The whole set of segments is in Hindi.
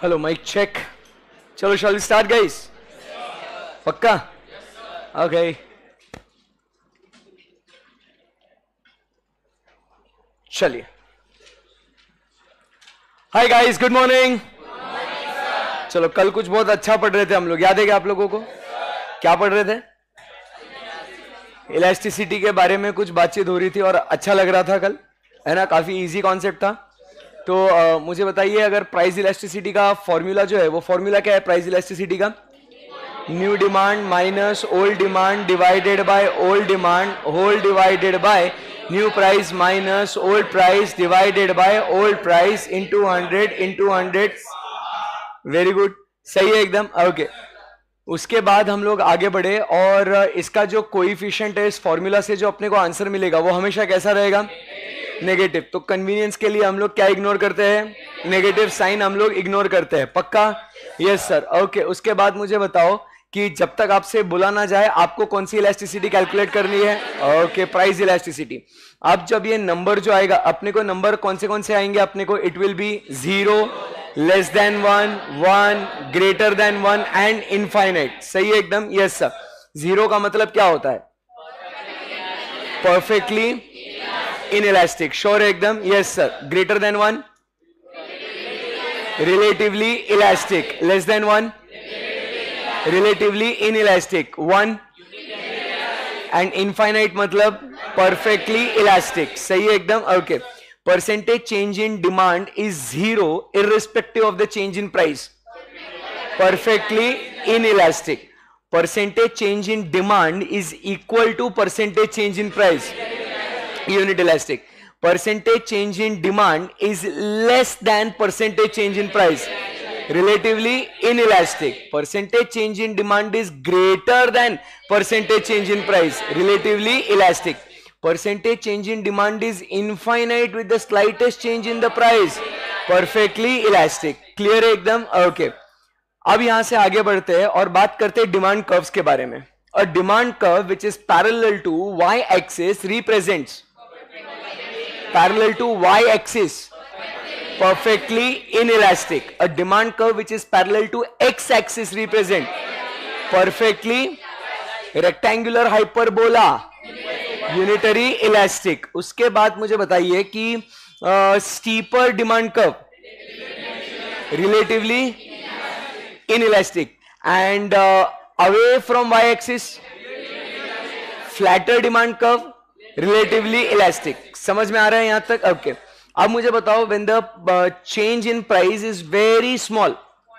Hello mike check. चलो शैल वी स्टार्ट गाइस? पक्का? ओके. चलिए. Hi guys, good morning. चलो, कल कुछ बहुत अच्छा पढ़ रहे थे हम लोग, याद है क्या आप लोगों को? क्या पढ़ रहे थे? इलास्टिसिटी के बारे में कुछ बातचीत हो रही थी और अच्छा लग रहा था कल, है ना? काफी इजी कॉन्सेप्ट था. तो मुझे बताइए, अगर प्राइस इलास्टिसिटी का फॉर्मूला जो है, वो फॉर्मूला क्या है प्राइस इलास्टिसिटी का? New demand minus old demand divided by old demand whole divided by new price minus old price divided by old price into 100. Very good, सही है एकदम. ओके. उसके बाद हम लोग आगे बढ़े और इसका जो कोएफिशिएंट है इस फॉर्मूला से जो अपने को आंसर मिलेगा वो हमेशा कैसा रहेगा? नेगेटिव. तो कन्वीनियंस के लिए हम लोग क्या इग्नोर करते हैं? नेगेटिव साइन हम लोग इग्नोर करते हैं. पक्का? Yes sir. ओके. उसके बाद मुझे बताओ कि जब तक आपसे बोला ना जाए आपको कौन सी इलास्टिसिटी कैलकुलेट करनी है? Okay, price elasticity. अब जब ये नंबर जो आएगा अपने को, नंबर कौन से आएंगे अपने को? It will be 0, less than 1, 1, greater than 1 and infinite. सही है एकदम. Yes sir. 0 का मतलब क्या होता है? Perfectly inelastic. श्योर है एकदम. Yes sir. Greater than 1, relatively elastic. Less than 1, relatively inelastic. 1 and infinite मतलब परफेक्टली इलास्टिक. सही है एकदम. Okay. Percentage change in demand is 0 irrespective of the change in price. Perfectly inelastic. Percentage change in demand is equal to percentage change in price. Unit elastic. Percentage change in demand is less than percentage change in price. Relatively inelastic. Percentage change in demand is greater than percentage change in price. Relatively elastic. Percentage change in demand is infinite with the slightest change in the price. Perfectly elastic. Clear है एकदम? Okay. अब यहां से आगे बढ़ते हैं और बात करते हैं डिमांड कर्व्स के बारे में. A demand curve which is parallel to y-axis represents perfectly inelastic. A demand curve which is parallel to x-axis represent perfectly rectangular hyperbola. Unitary elastic. उसके बाद मुझे बताइए कि steeper demand curve relatively inelastic and away from Y axis flatter demand curve relatively elastic. समझ में आ रहा है यहां तक? ओके. अब मुझे बताओ, when the change in price is very small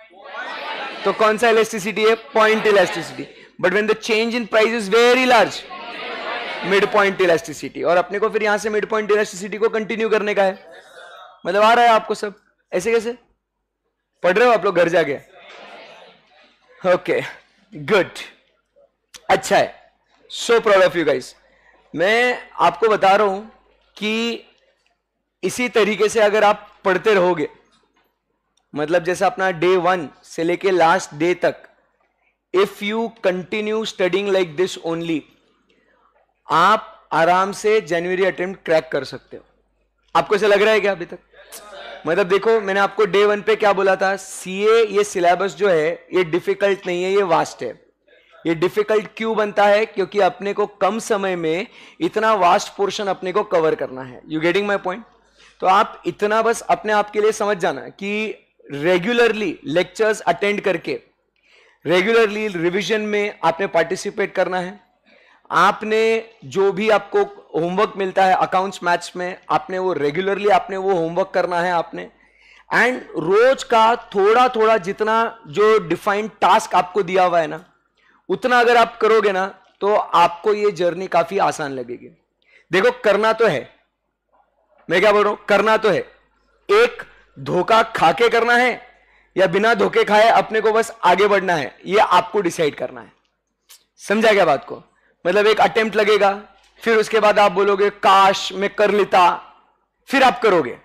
तो कौन सा इलास्टिसिटी है? Point elasticity. But when the change in price is very large, mid point elasticity. और अपने को फिर यहां से मिड पॉइंट इलास्टिसिटी को कंटिन्यू करने का है. मतलब आ रहा है आपको सब? ऐसे कैसे पढ़ रहे हो आप लोग घर जाके? ओके, गुड, अच्छा है. So proud of you guys. मैं आपको बता रहा हूं कि इसी तरीके से अगर आप पढ़ते रहोगे, मतलब जैसे अपना डे 1 से लेके लास्ट डे तक, if you continue studying like this only, आप आराम से जनवरी अटेम्प्ट क्रैक कर सकते हो. आपको ऐसा लग रहा है क्या अभी तक? मतलब देखो, मैंने आपको डे 1 पे क्या बोला था? सीए ये सिलेबस जो है ये डिफिकल्ट नहीं है, ये वास्ट है. ये डिफिकल्ट क्यों बनता है? क्योंकि अपने को कम समय में इतना वास्ट पोर्शन अपने को कवर करना है. You getting my point? तो आप इतना बस अपने आप के लिए समझ जाना कि रेगुलरली लेक्चर्स अटेंड करके रेगुलरली रिवीजन में आपने पार्टिसिपेट करना है. आपने जो भी आपको होमवर्क मिलता है अकाउंट्स मैथ्स में, आपने वो रेगुलरली आपने वो होमवर्क करना है आपने. एंड रोज का थोड़ा थोड़ा जितना जो डिफाइंड टास्क आपको दिया हुआ है ना, उतना अगर आप करोगे ना तो आपको ये जर्नी काफी आसान लगेगी. देखो, करना तो है, मैं क्या बोल रहा हूं, करना तो है. एक धोखा खाके करना है या बिना धोखे खाए अपने को बस आगे बढ़ना है, ये आपको डिसाइड करना है. समझा क्या बात को? मतलब एक अटेम्प्ट लगेगा, फिर उसके बाद आप बोलोगे काश मैं कर लेता, फिर आप करोगे.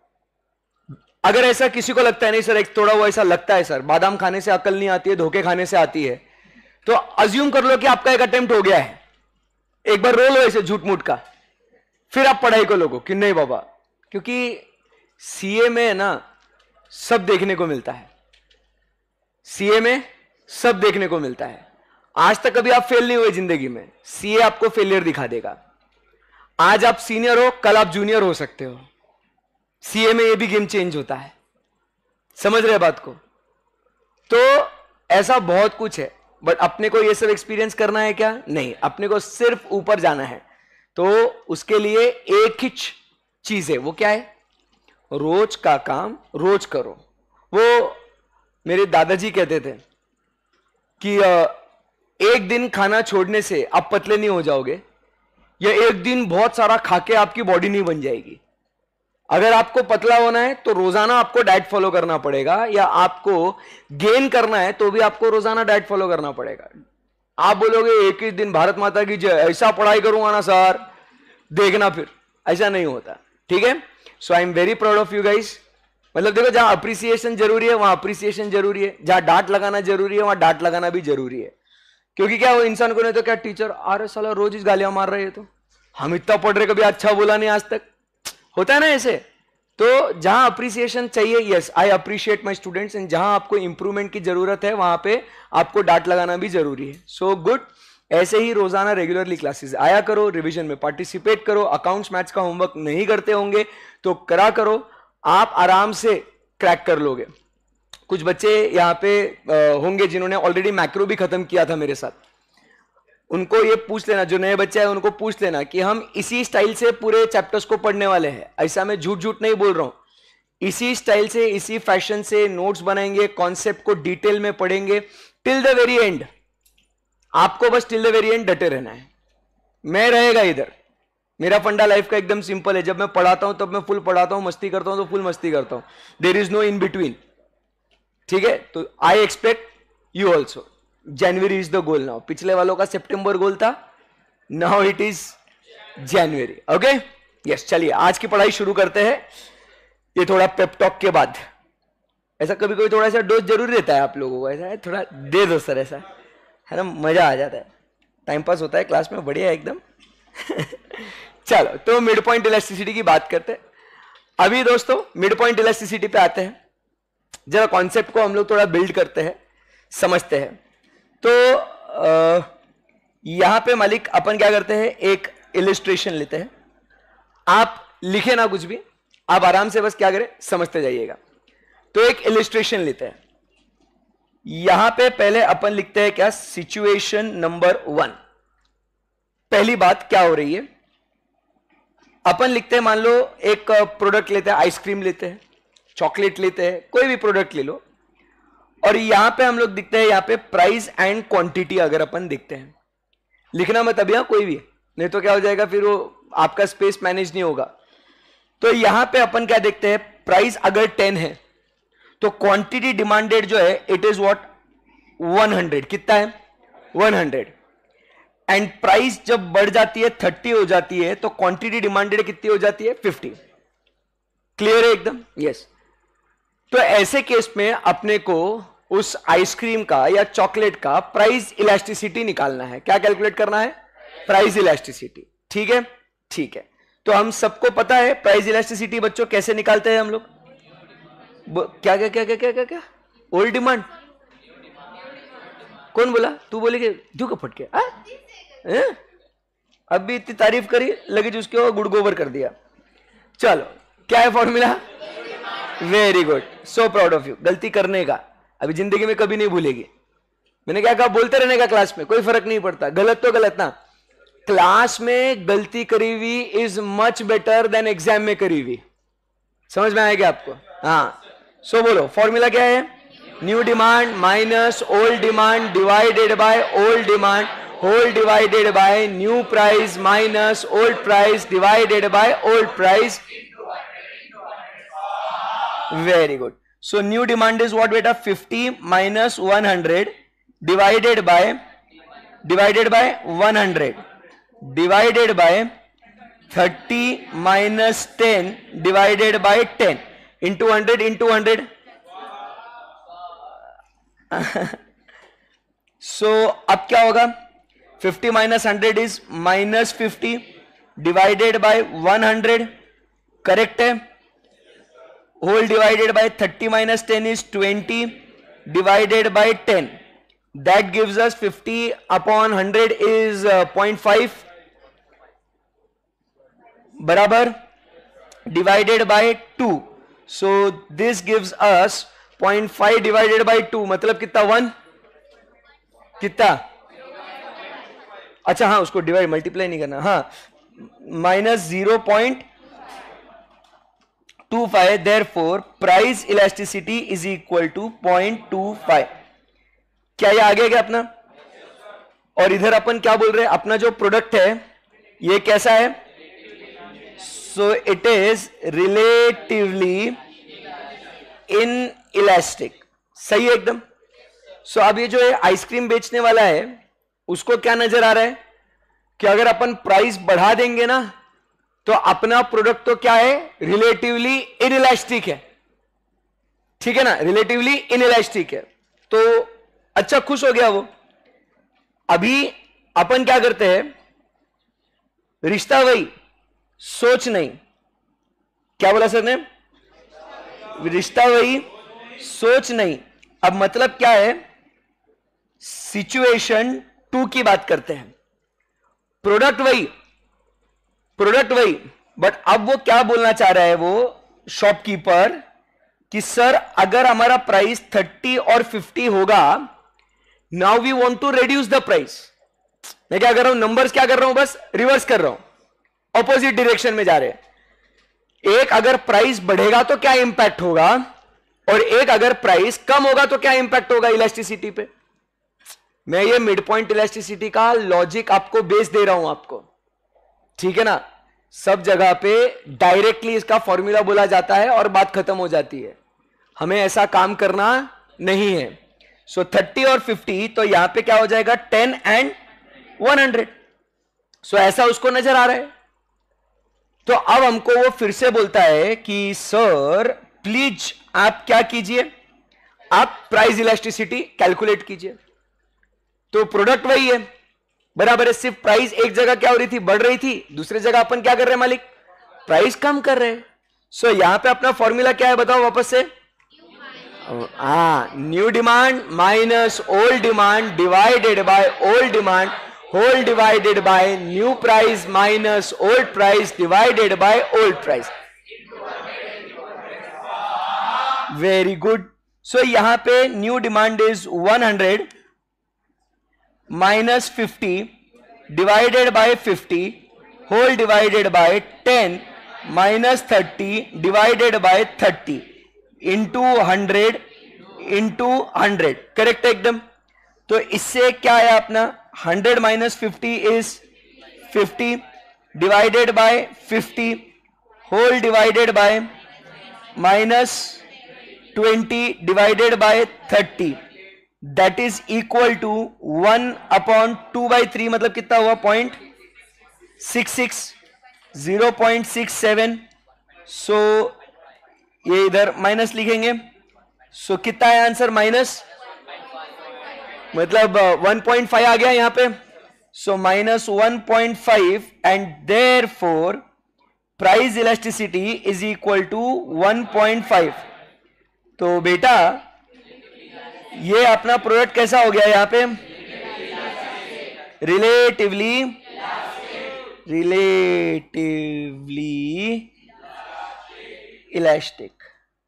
अगर ऐसा किसी को लगता है नहीं सर, एक थोड़ा वो ऐसा लगता है सर, बादाम खाने से अकल नहीं आती है, धोखे खाने से आती है, तो अज्यूम कर लो कि आपका एक अटेम्प्ट हो गया है. एक बार रो लो ऐसे झूठ मूठ का, फिर आप पढ़ाई को लोगो कि नहीं बाबा, क्योंकि सीए में है ना सब देखने को मिलता है. सीए में सब देखने को मिलता है। आज तक कभी आप फेल नहीं हुए जिंदगी में, सीए आपको फेलियर दिखा देगा। आज आप सीनियर हो, कल आप जूनियर हो सकते हो। सीए में ये भी गेम चेंज होता है, समझ रहे बात को? तो ऐसा बहुत कुछ है, बट अपने को ये सब एक्सपीरियंस करना है क्या? नहीं, अपने को सिर्फ ऊपर जाना है। तो उसके लिए एक ही चीज है, वो क्या है? रोज का काम रोज करो। वो मेरे दादाजी कहते थे कि एक दिन खाना छोड़ने से आप पतले नहीं हो जाओगे, या एक दिन बहुत सारा खा के आपकी बॉडी नहीं बन जाएगी। अगर आपको पतला होना है तो रोजाना आपको डाइट फॉलो करना पड़ेगा, या आपको गेन करना है तो भी आपको रोजाना डाइट फॉलो करना पड़ेगा। आप बोलोगे एक ही दिन भारत माता की जय, ऐसा पढ़ाई करूंगा ना सर, देखना फिर, ऐसा नहीं होता। ठीक है, so I am very proud of you guys. मतलब देखो, जहां अप्रिसिएशन जरूरी है वहां अप्रिसिएशन जरूरी है, जहां डांट लगाना जरूरी है वहां डांट लगाना भी जरूरी है। क्योंकि क्या, वो इंसान को नहीं तो क्या, टीचर अरे साला रोज इस गालियां मार रहे हैं, तो हम इतना पढ़ रहे, कभी अच्छा बोला नहीं आज तक, होता है ना ऐसे। तो जहां अप्रिसिएशन चाहिए, yes I appreciate my students, and जहां आपको इंप्रूवमेंट की जरूरत है वहां पे आपको डांट लगाना भी जरूरी है। सो गुड, ऐसे ही रोजाना रेगुलरली क्लासेस आया करो, रिवीजन में पार्टिसिपेट करो। अकाउंट्स मैथ्स का होमवर्क नहीं करते होंगे तो करा करो, आप आराम से क्रैक कर लोगे। कुछ बच्चे यहाँ पे होंगे जिन्होंने ऑलरेडी मैक्रो भी खत्म किया था मेरे साथ, उनको ये पूछ लेना, जो नए बच्चे हैं उनको पूछ लेना कि हम इसी स्टाइल से पूरे चैप्टर्स को पढ़ने वाले हैं। ऐसा मैं झूठ झूठ नहीं बोल रहा हूं, इसी स्टाइल से इसी फैशन से नोट्स बनाएंगे, कॉन्सेप्ट को डिटेल में पढ़ेंगे टिल द वेरी एंड। आपको बस टिल द वेरी एंड डटे रहना है। मैं रहेगा इधर, मेरा फंडा लाइफ का एकदम सिंपल है, जब मैं पढ़ाता हूं तब मैं फुल पढ़ाता हूं, मस्ती करता हूं तो फुल मस्ती करता हूं, there is no in between. ठीक है, तो I expect you also. January is the goal now, पिछले वालों का सितंबर गोल था, now it is January. Okay yes, चलिए आज की पढ़ाई शुरू करते हैं। ये थोड़ा पेप टॉक के बाद, ऐसा कभी कभी थोड़ा सा डोज जरूरी रहता है आप लोगों को, ऐसा है थोड़ा दे दो सर, ऐसा है ना, मजा आ जाता है, टाइम पास होता है क्लास में, बढ़िया एकदम। चलो, तो मिड पॉइंट इलास्टिसिटी की बात करते हैं। अभी दोस्तों मिड पॉइंट इलास्टिसिटी पे आते हैं, जरा कॉन्सेप्ट को हम लोग थोड़ा बिल्ड करते हैं, समझते हैं। तो यहां पे मालिक अपन क्या करते हैं, एक इलिस्ट्रेशन लेते हैं। आप लिखे ना कुछ भी, आप आराम से बस क्या करें, समझते जाइएगा। तो एक इलिस्ट्रेशन लेते हैं, यहां पे पहले अपन लिखते हैं क्या, सिचुएशन नंबर 1। पहली बात क्या हो रही है, अपन लिखते हैं, मान लो एक प्रोडक्ट लेते हैं, आइसक्रीम लेते हैं, चॉकलेट लेते हैं, कोई भी प्रोडक्ट ले लो, और यहां पे हम लोग दिखते हैं, यहां पे प्राइस एंड क्वांटिटी अगर अपन देखते हैं, लिखना मत अभी कोई भी, नहीं तो क्या हो जाएगा, फिर वो आपका स्पेस मैनेज नहीं होगा। तो यहां पे अपन क्या देखते हैं, प्राइस अगर 10 है तो क्वांटिटी डिमांडेड जो है इट इज व्हाट 100। कितना है 100। एंड प्राइस जब बढ़ जाती है 30 हो जाती है तो क्वांटिटी डिमांडेड कितनी हो जाती है 50। क्लियर है एकदम? यस। तो ऐसे केस में अपने को उस आइसक्रीम का या चॉकलेट का प्राइस इलास्टिसिटी निकालना है। क्या कैलकुलेट करना है? Price elasticity. ठीक है, ठीक है। तो हम सबको पता है प्राइस इलास्टिसिटी बच्चों कैसे निकालते हैं हम लोग। क्या क्या क्या क्या क्या क्या क्या ओल्ड डिमांड, कौन बोला? तू बोलेगी क्यों का फटके? अभी इतनी तारीफ करी, लगे जो उसके गुड़ गोबर कर दिया। चलो, क्या है formula? Very good, so proud of you. गलती करने का अभी जिंदगी में कभी नहीं भूलेगी। मैंने क्या कहा? बोलते रहने का क्लास में, कोई फर्क नहीं पड़ता। गलत तो गलत ना, क्लास में गलती करी हुई is much better than exam में करी हुई। समझ में आएगा आपको? हाँ, सो बोलो फॉर्मूला क्या है? New demand minus old demand divided by old demand whole divided by new price minus old price divided by old price. Very good. So new demand is what बेटा? 50 minus 100 divided by 100 divided by 30 minus 10 divided by 10 into 100 into 100। So अब क्या होगा? 50 minus 100 is minus 50 divided by 100। Correct है। Whole divided by 30 minus 10 is 20 divided by 10, that gives us 50 upon 100 is 0.5 बराबर divided by 2, so this gives us 0.5 divided by 2 मतलब कितना 1, कितना, अच्छा हाँ उसको डिवाइड मल्टीप्लाई नहीं करना, हाँ minus 0.25, therefore price elasticity is equal to 0.25। क्या ये आ गया क्या अपना? और इधर अपन क्या बोल रहे हैं, अपना जो प्रोडक्ट है ये कैसा है? So it is relatively inelastic, सही है एकदम। सो अब ये जो है आइसक्रीम बेचने वाला है उसको क्या नजर आ रहा है कि अगर अपन प्राइस बढ़ा देंगे ना तो अपना प्रोडक्ट तो क्या है, रिलेटिवली इनइलास्टिक है, ठीक है ना, रिलेटिवली इनइलास्टिक है। तो अच्छा खुश हो गया वो। अभी अपन क्या करते हैं, रिश्ता वही सोच नहीं, क्या बोला सर ने, रिश्ता वही सोच नहीं। अब मतलब क्या है, सिचुएशन 2 की बात करते हैं, प्रोडक्ट वही बट अब वो क्या बोलना चाह रहा है वो शॉपकीपर कि सर अगर हमारा प्राइस 30 और 50 होगा, now we want to reduce the price. मैं क्या कर रहा हूं, नंबर्स क्या कर रहा हूं, बस रिवर्स कर रहा हूं, ऑपोजिट डायरेक्शन में जा रहे हैं। एक अगर प्राइस बढ़ेगा तो क्या इंपैक्ट होगा, और एक अगर प्राइस कम होगा तो क्या इंपैक्ट होगा इलास्टिसिटी पे। मैं ये मिड पॉइंट इलास्टिसिटी का लॉजिक आपको बेस दे रहा हूं आपको, ठीक है ना। सब जगह पे डायरेक्टली इसका फॉर्मूला बोला जाता है और बात खत्म हो जाती है, हमें ऐसा काम करना नहीं है। सो 30 और 50 तो यहां पे क्या हो जाएगा, 10 एंड 100। सो ऐसा उसको नजर आ रहा है। तो अब हमको वो फिर से बोलता है कि सर प्लीज आप क्या कीजिए, आप प्राइस इलास्टिसिटी कैलकुलेट कीजिए। तो प्रोडक्ट वही है, बराबर है, सिर्फ प्राइस एक जगह क्या हो रही थी, बढ़ रही थी, दूसरी जगह अपन क्या कर रहे हैं मालिक, प्राइस कम कर रहे हैं। सो यहां पे अपना फॉर्मूला क्या है बताओ वापस से, new demand minus old demand divided by old demand whole divided by new price minus old price divided by old price. Very good. So यहां पे new demand is 100 minus 50 divided by 50 whole divided by 10 minus 30 divided by 30 into 100 into 100, correct एकदम। तो इससे क्या है अपना 100 minus 50 is 50 divided by 50 whole divided by minus 20 divided by 30, that is equal to 1/2/3, मतलब कितना हुआ 0.66, 0.67। सो ये इधर माइनस लिखेंगे। सो कितना है आंसर, माइनस, मतलब 1.5 आ गया यहां पे। So minus 1.5 and therefore price elasticity is equal to 1.5। तो बेटा ये अपना प्रोडक्ट कैसा हो गया यहां पे, रिलेटिवली इलास्टिक।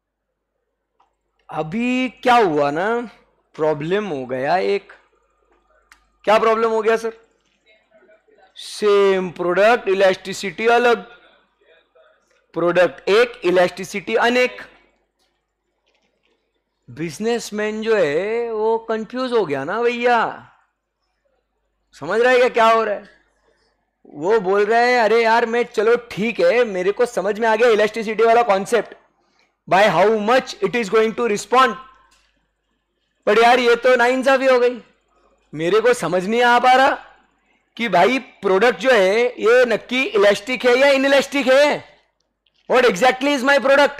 अभी क्या हुआ ना, प्रॉब्लम हो गया एक। क्या प्रॉब्लम हो गया सर, सेम प्रोडक्ट इलास्टिसिटी अलग, प्रोडक्ट एक इलास्टिसिटी अनेक। बिजनेसमैन जो है वो कंफ्यूज हो गया ना भैया, समझ रहा है क्या हो रहा है। वो बोल रहा है अरे यार मैं, चलो ठीक है मेरे को समझ में आ गया इलास्टिसिटी वाला concept, by how much it is going to respond, but यार ये तो नाइंसाफी हो गई। मेरे को समझ नहीं आ पा रहा कि भाई प्रोडक्ट जो है ये नक्की इलास्टिक है या इनइलास्टिक है, what exactly is my product.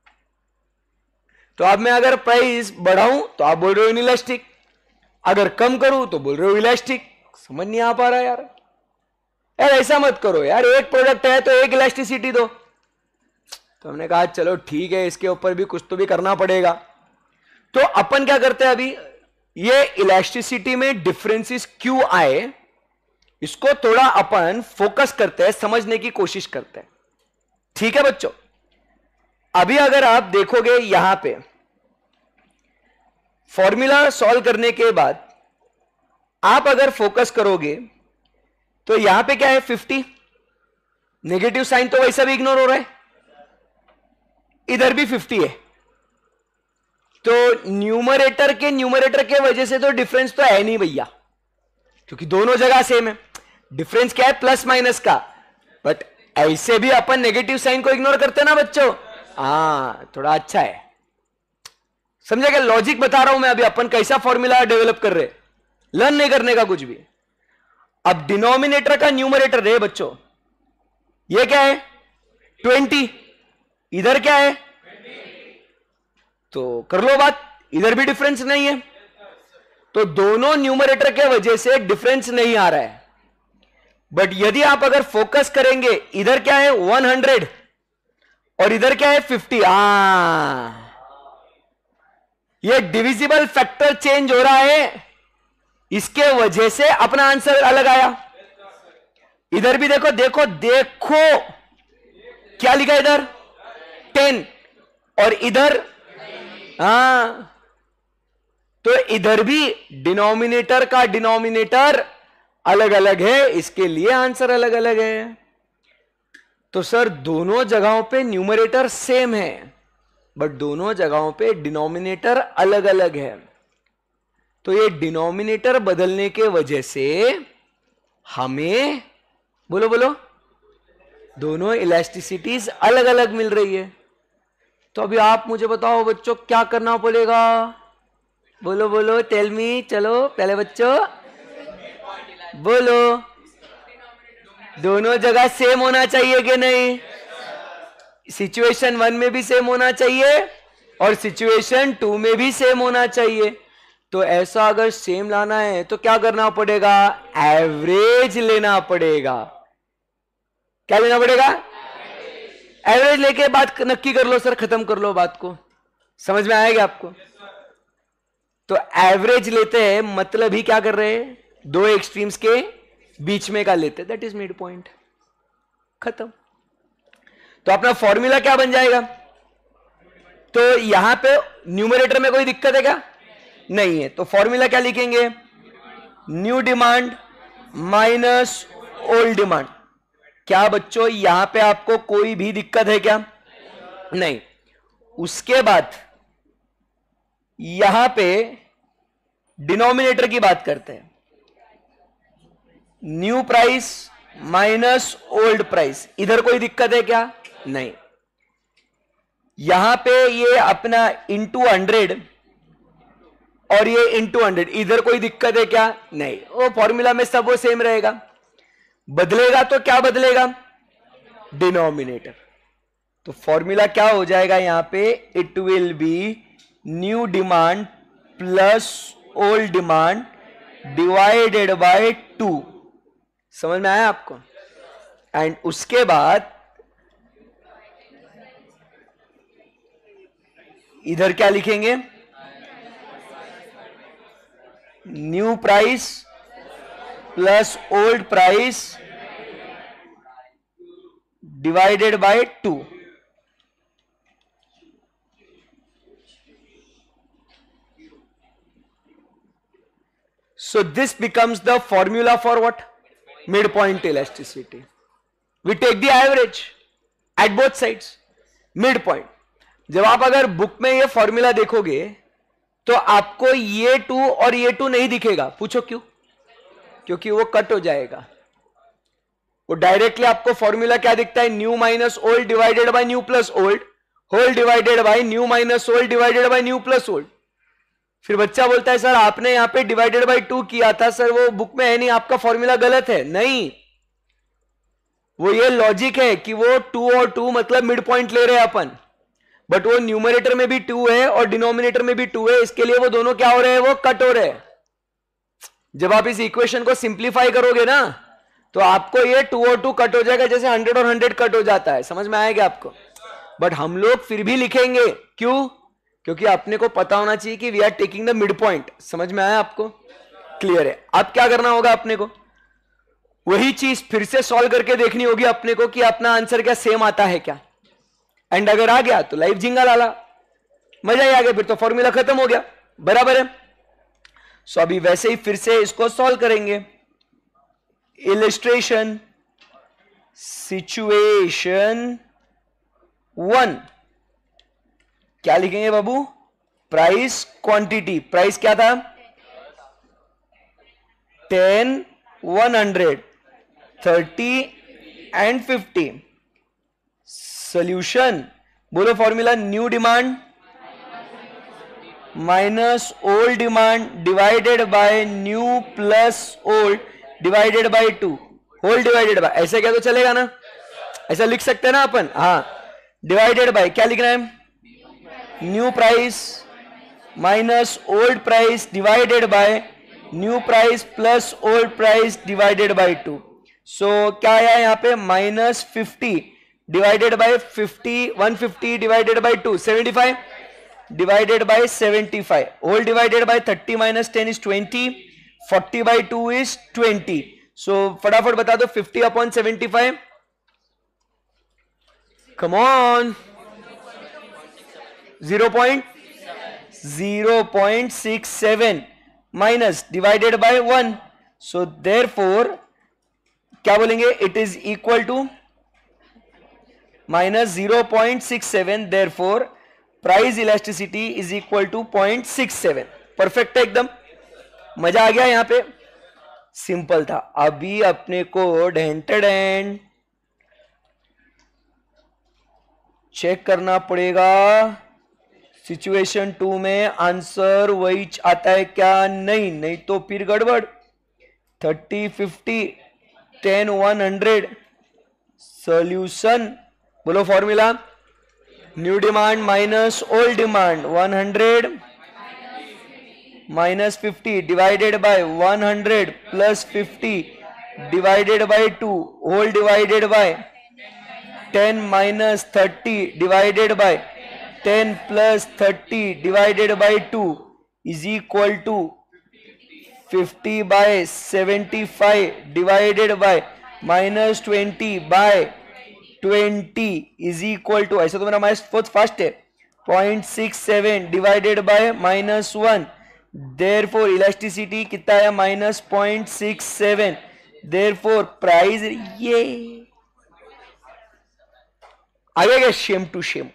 तो अब मैं अगर प्राइस बढ़ाऊं तो आप बोल रहे हो इनइलास्टिक, अगर कम करूं तो बोल रहे हो इलास्टिक। समझ नहीं आ पा रहा यार। यार ऐसा मत करो यार, एक प्रोडक्ट है तो एक इलास्टिसिटी दो। तो हमने कहा चलो ठीक है, इसके ऊपर भी कुछ तो भी करना पड़ेगा। तो अपन क्या करते हैं अभी, ये इलास्टिसिटी में डिफरेंसेस क्यों आए, इसको थोड़ा अपन फोकस करते हैं, समझने की कोशिश करते हैं। ठीक है बच्चों, अभी अगर आप देखोगे यहां पे फॉर्मूला सॉल्व करने के बाद आप अगर फोकस करोगे तो यहां पे क्या है 50, नेगेटिव साइन तो वैसा भी इग्नोर हो रहा है, इधर भी 50 है, तो न्यूमरेटर के वजह से तो डिफरेंस तो है नहीं भैया, क्योंकि दोनों जगह सेम है। डिफरेंस क्या है प्लस माइनस का, बट ऐसे भी अपन नेगेटिव साइन को इग्नोर करते ना बच्चों। थोड़ा अच्छा है, समझे क्या लॉजिक बता रहा हूं मैं अभी, अपन कैसा फॉर्मूला डेवलप कर रहे, लर्न नहीं करने का कुछ भी। अब डिनोमिनेटर का न्यूमरेटर है बच्चों, ये क्या है 20, इधर क्या है 20। तो कर लो बात, इधर भी डिफरेंस नहीं है, तो दोनों न्यूमरेटर के वजह से डिफरेंस नहीं आ रहा है। बट यदि आप अगर फोकस करेंगे, इधर क्या है 100 और इधर क्या है 50, ये डिविजिबल फैक्टर चेंज हो रहा है, इसके वजह से अपना आंसर अलग आया। इधर भी देखो देखो देखो क्या लिखा है इधर 10 और इधर तो इधर भी डिनोमिनेटर का डिनोमिनेटर अलग अलग है, इसके लिए आंसर अलग अलग है। तो सर दोनों जगहों पे न्यूमरेटर सेम है, बट दोनों जगहों पे डिनोमिनेटर अलग अलग है। तो ये डिनोमिनेटर बदलने के वजह से हमें बोलो बोलो दोनों इलास्टिसिटीज अलग अलग मिल रही है। तो अभी आप मुझे बताओ बच्चों क्या करना पड़ेगा, बोलो बोलो टेल मी, चलो पहले बच्चों बोलो, दोनों जगह सेम होना चाहिए कि नहीं, सिचुएशन 1 में भी सेम होना चाहिए और सिचुएशन 2 में भी सेम होना चाहिए। तो ऐसा अगर सेम लाना है तो क्या करना पड़ेगा, एवरेज लेना पड़ेगा। क्या लेना पड़ेगा, एवरेज लेके बात नक्की कर लो सर, खत्म कर लो बात को, समझ में आएगा आपको। तो एवरेज लेते हैं, मतलब ही क्या कर रहे हैं, दो एक्सट्रीम्स के बीच में का लेते, दैट इज मिड पॉइंट, खत्म। तो अपना फॉर्मूला क्या बन जाएगा, तो यहां पे न्यूमरेटर में कोई दिक्कत है क्या, नहीं है, तो फॉर्मूला क्या लिखेंगे, new demand minus old demand. क्या बच्चों यहां पे आपको कोई भी दिक्कत है क्या, नहीं। उसके बाद यहां पे डिनोमिनेटर की बात करते हैं, new price minus old price, इधर कोई दिक्कत है क्या, नहीं। यहां पे ये अपना इंटू 100 और ये इंटू 100, इधर कोई दिक्कत है क्या, नहीं। वो फॉर्मूला में सब वो सेम रहेगा, बदलेगा तो क्या बदलेगा, डिनोमिनेटर। तो फॉर्मूला क्या हो जाएगा यहां पे, it will be new demand plus old demand divided by 2। समझ में आया आपको। एंड उसके बाद इधर क्या लिखेंगे, new price plus old price divided by 2। So this becomes the formula for what? Midpoint elasticity. We take the average at both sides. Midpoint. जब आप अगर बुक में ये फॉर्मूला देखोगे तो आपको ये 2 और ये 2 नहीं दिखेगा, पूछो क्यों, क्योंकि वो कट हो जाएगा। वो डायरेक्टली आपको फॉर्मूला क्या दिखता है, new minus old divided by new plus old whole divided by new minus old divided by new plus old. फिर बच्चा बोलता है सर आपने यहां पे डिवाइडेड बाय 2 किया था, सर वो बुक में है नहीं, आपका फॉर्मूला गलत है। नहीं, वो ये लॉजिक है कि वो 2 और 2 मतलब मिड पॉइंट ले रहे हैं अपन, बट वो न्यूमरेटर में भी 2 है और डिनोमिनेटर में भी 2 है, इसके लिए वो दोनों क्या हो रहे हैं, वो कट हो रहे हैं। जब आप इस इक्वेशन को सिंप्लीफाई करोगे ना तो आपको ये 2 और 2 कट हो जाएगा, जैसे 100 और 100 कट हो जाता है। समझ में आएगा आपको। बट हम लोग फिर भी लिखेंगे, क्यों, क्योंकि अपने को पता होना चाहिए कि we are taking the mid point. समझ में आया आपको? क्लियर है? अब क्या करना होगा अपने को, वही चीज फिर से सॉल्व करके देखनी होगी अपने को कि अपना आंसर क्या सेम आता है क्या। एंड अगर आ गया तो लाइफ जिंगा लाला, मजा ही आ गया, फिर तो फॉर्मूला खत्म हो गया। बराबर है? सो अभी वैसे ही फिर से इसको सॉल्व करेंगे। इलिस्ट्रेशन सिचुएशन 1, क्या लिखेंगे बाबू? Price quantity. प्राइस क्या था? 10, 100, 30 एंड 50। सोल्यूशन बोलो formula, new demand minus old demand divided by new plus old divided by 2 whole divided by, ऐसे क्या तो चलेगा ना? ऐसा लिख सकते हैं ना अपन? हाँ, डिवाइडेड बाय क्या लिखना है? New price minus old price divided by new price plus old price divided by 2। So क्या आया यहाँ पे? -50 divided by 50, 150 divided by 2, 75 divided by 75 whole divided by 30 minus 10 is 20, 40 by 2 is 20। So फटाफट बता दो 50 upon 75, come on, 0.67 minus divided by 1। So therefore क्या बोलेंगे? It is equal to minus 0.67, therefore price elasticity is equal to 0.67। Perfect है एकदम, मजा आ गया यहां पे, सिंपल था। अभी अपने को ढेंटेड चेक करना पड़ेगा सिचुएशन 2 में आंसर वही आता है क्या? नहीं, नहीं तो फिर गड़बड़। 30, 50, 10, 100। सॉल्यूशन बोलो formula, new demand minus old demand 100 minus 50 divided by 100 plus 50 divided by 2 whole divided by 10 minus 30 divided by 10 plus 30 divided by 2 is equal to 50 by 75 divided by minus 20 by 20 is equal to, ऐसा तो मेरा मैथ्स बहुत फास्ट है, 0.67 डिवाइडेड बाय -1। देयरफॉर इलास्टिसिटी कितना है? -0.67। देयरफॉर प्राइस, ये आ गया same to same.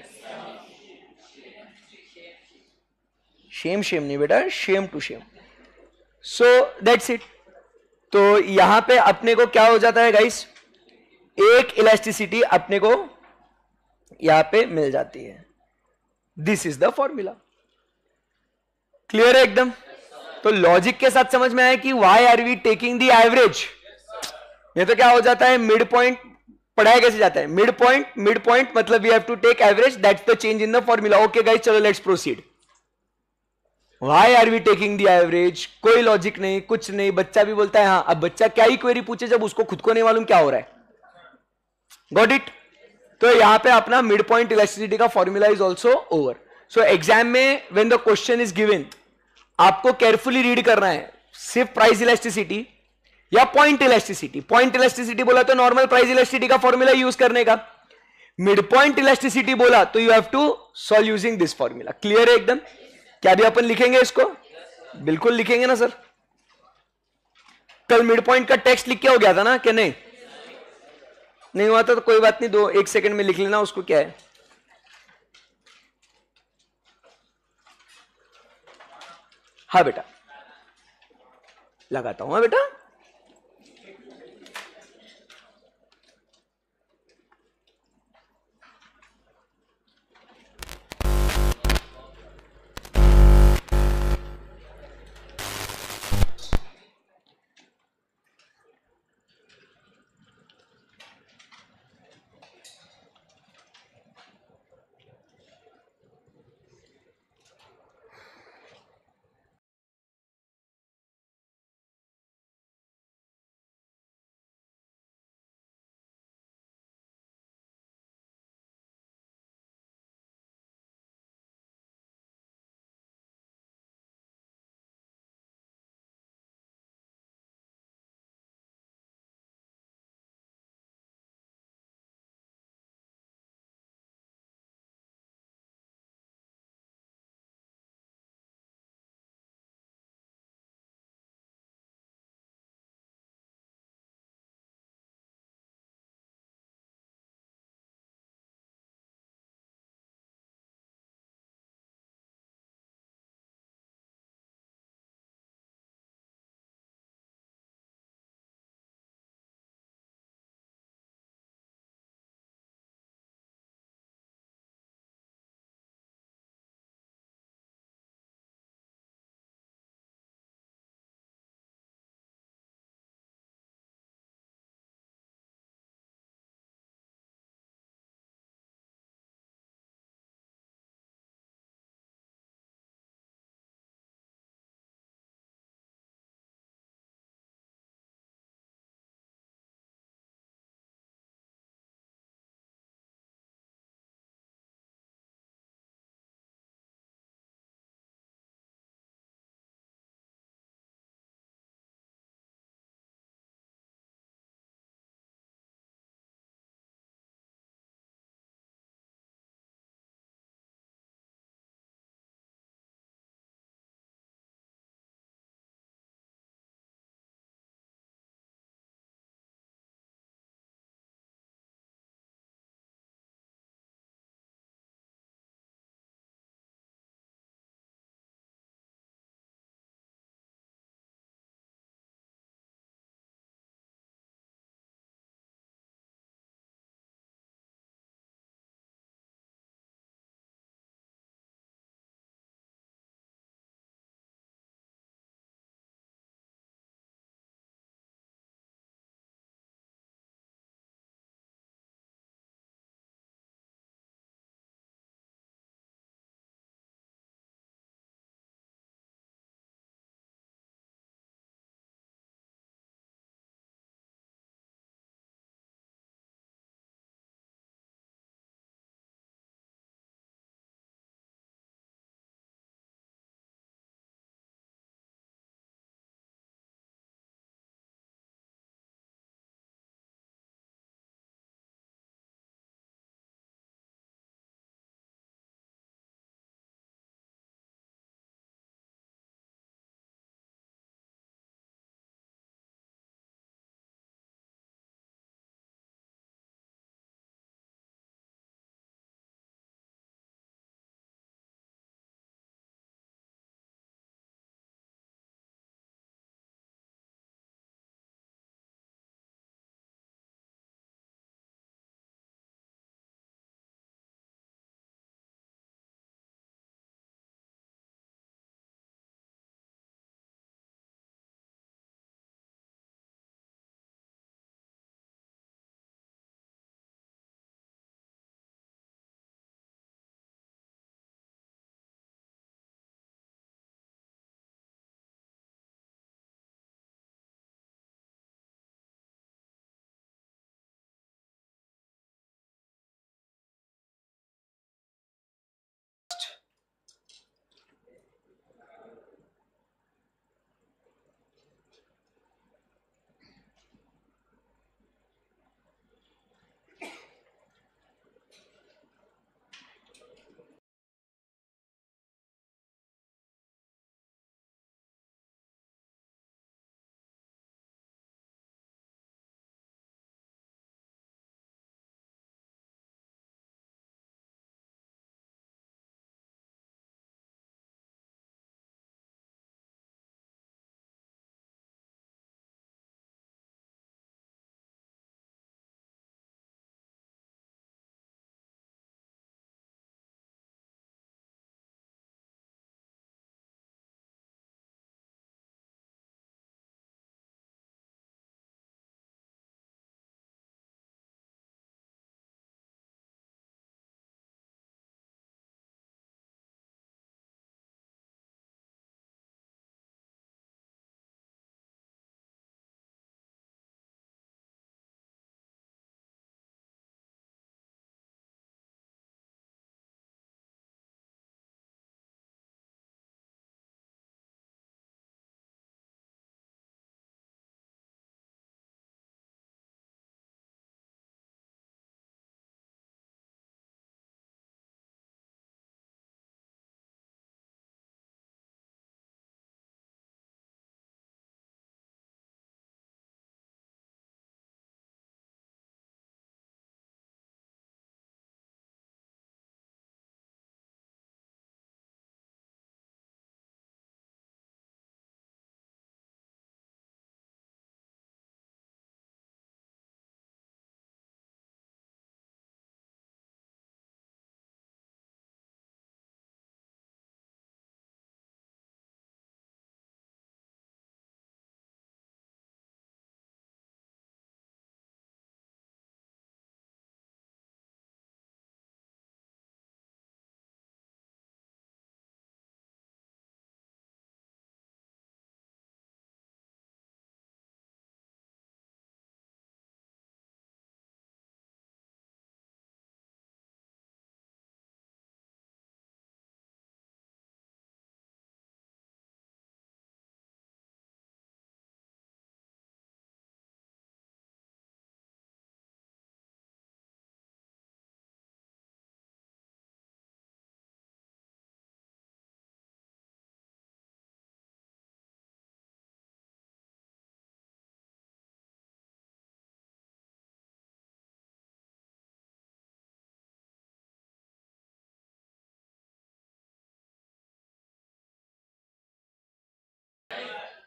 Same same नहीं बेटा, same to same. So that's it. तो यहां पे अपने को क्या हो जाता है गाइस? एक इलास्टिसिटी अपने को यहां पे मिल जाती है। This is the formula. Clear है एकदम? तो लॉजिक के साथ समझ में आया कि why are we taking the average. ये तो क्या हो जाता है? मिड पॉइंट पढ़ाया कैसे जाता है? मिड पॉइंट मतलब we have to take average, that's the change in the formula. Okay guys, चलो let's proceed. Why are we taking the average? कोई लॉजिक नहीं, कुछ नहीं। बच्चा भी बोलता है हाँ। अब बच्चा क्या ही क्वेरी पूछे जब उसको खुद को नहीं मालूम क्या हो रहा है। Got it? तो यहां पे अपना मिड पॉइंट इलास्टिसिटी का formula is also over. So exam में when the question is given, आपको केयरफुली रीड करना है, सिर्फ प्राइस इलास्टिसिटी या पॉइंट इलास्टिसिटी। पॉइंट इलास्टिसिटी बोला तो नॉर्मल प्राइस इलास्टिसिटी का फॉर्मूला यूज करने का। मिड पॉइंट इलास्टिसिटी बोला तो you have to solve using this formula. Clear है एकदम? क्या भी अपन लिखेंगे इसको? बिल्कुल लिखेंगे ना सर। कल मिड पॉइंट का टेक्स्ट लिख के हो गया था ना, क्या नहीं? नहीं हुआ था तो कोई बात नहीं, 1 सेकंड में लिख लेना उसको। क्या है? हाँ बेटा, लगाता हूं। हाँ बेटा।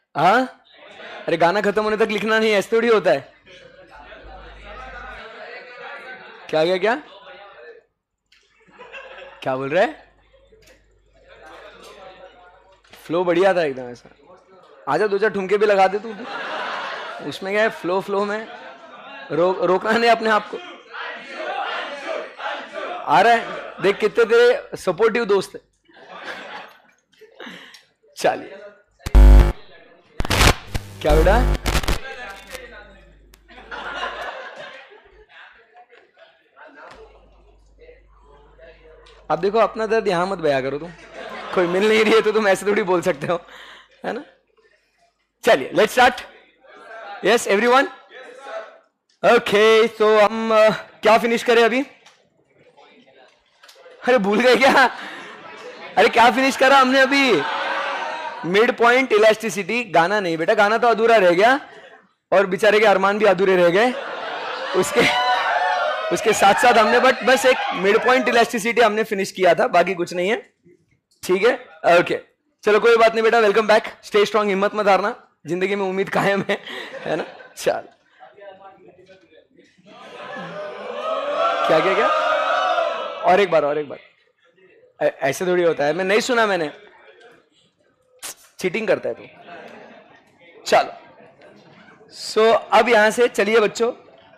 हाँ, अरे गाना खत्म होने तक लिखना नहीं, ऐसे थोड़ी होता है। क्या क्या क्या क्या बोल रहा है? फ्लो बढ़िया था एकदम ऐसा। आजा, दो चार ठुमके भी लगा दे तू। उसमें क्या है, फ्लो फ्लो में रोकना नहीं अपने आप को। आ रहा है, देख कितने तेरे सपोर्टिव दोस्त है। चलिए, क्या बेटा? अब देखो, अपना दर्द यहां मत बया करो तुम। कोई मिल नहीं रही है तो तुम ऐसे थोड़ी बोल सकते हो, है ना? चलिए, let's start. Yes everyone, okay. तो हम क्या फिनिश करें अभी? अरे भूल गए क्या? अरे क्या फिनिश करा हमने अभी? Mid point elasticity. गाना नहीं बेटा, गाना तो अधूरा रह गया, और बेचारे के अरमान भी अधूरे रह गए उसके साथ साथ हमने बस एक मिड पॉइंट इलास्टिसिटी हमने फिनिश किया था, बाकी कुछ नहीं है। ठीक है, ओके। चलो कोई बात नहीं बेटा, वेलकम बैक। स्टे स्ट्रांग, हिम्मत मत हारना, जिंदगी में उम्मीद कायम है ना? चल, क्या क्या क्या? और एक बार। ऐसे थोड़ी होता है, मैं नहीं सुना मैंने। चीटिंग करता है तू। चलो, सो अब यहां से चलिए बच्चों,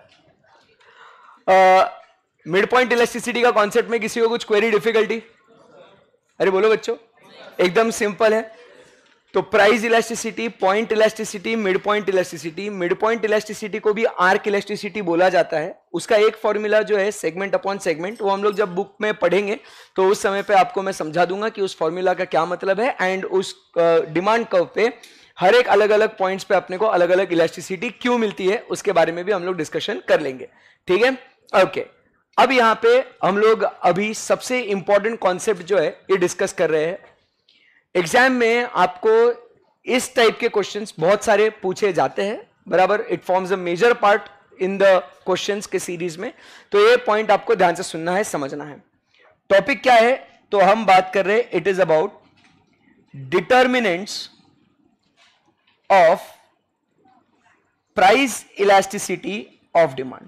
मिड पॉइंट इलास्टिसिटी का कॉन्सेप्ट में किसी को कुछ क्वेरी, डिफिकल्टी? अरे बोलो बच्चों, एकदम सिंपल है। तो price elasticity, point elasticity, mid point elasticity. Mid point elasticity को भी आर्क इलास्टिसिटी बोला जाता है। उसका एक फॉर्मूला जो है सेगमेंट अपॉन सेगमेंट, वो हम लोग जब बुक में पढ़ेंगे तो उस समय पे आपको मैं समझा दूंगा कि उस फॉर्मूला का क्या मतलब है, एंड उस डिमांड कर्व पे हर एक अलग अलग पॉइंट्स पे अपने को अलग अलग इलास्टिसिटी क्यों मिलती है, उसके बारे में भी हम लोग डिस्कशन कर लेंगे। ठीक है, ओके। अब यहां पे हम लोग अभी सबसे इंपॉर्टेंट कॉन्सेप्ट जो है ये डिस्कस कर रहे हैं। एग्जाम में आपको इस टाइप के क्वेश्चंस बहुत सारे पूछे जाते हैं, बराबर। It forms a major part in the questions के सीरीज में। तो ये पॉइंट आपको ध्यान से सुनना है, समझना है। टॉपिक क्या है? तो हम बात कर रहे हैं, it is about determinants of price elasticity of demand.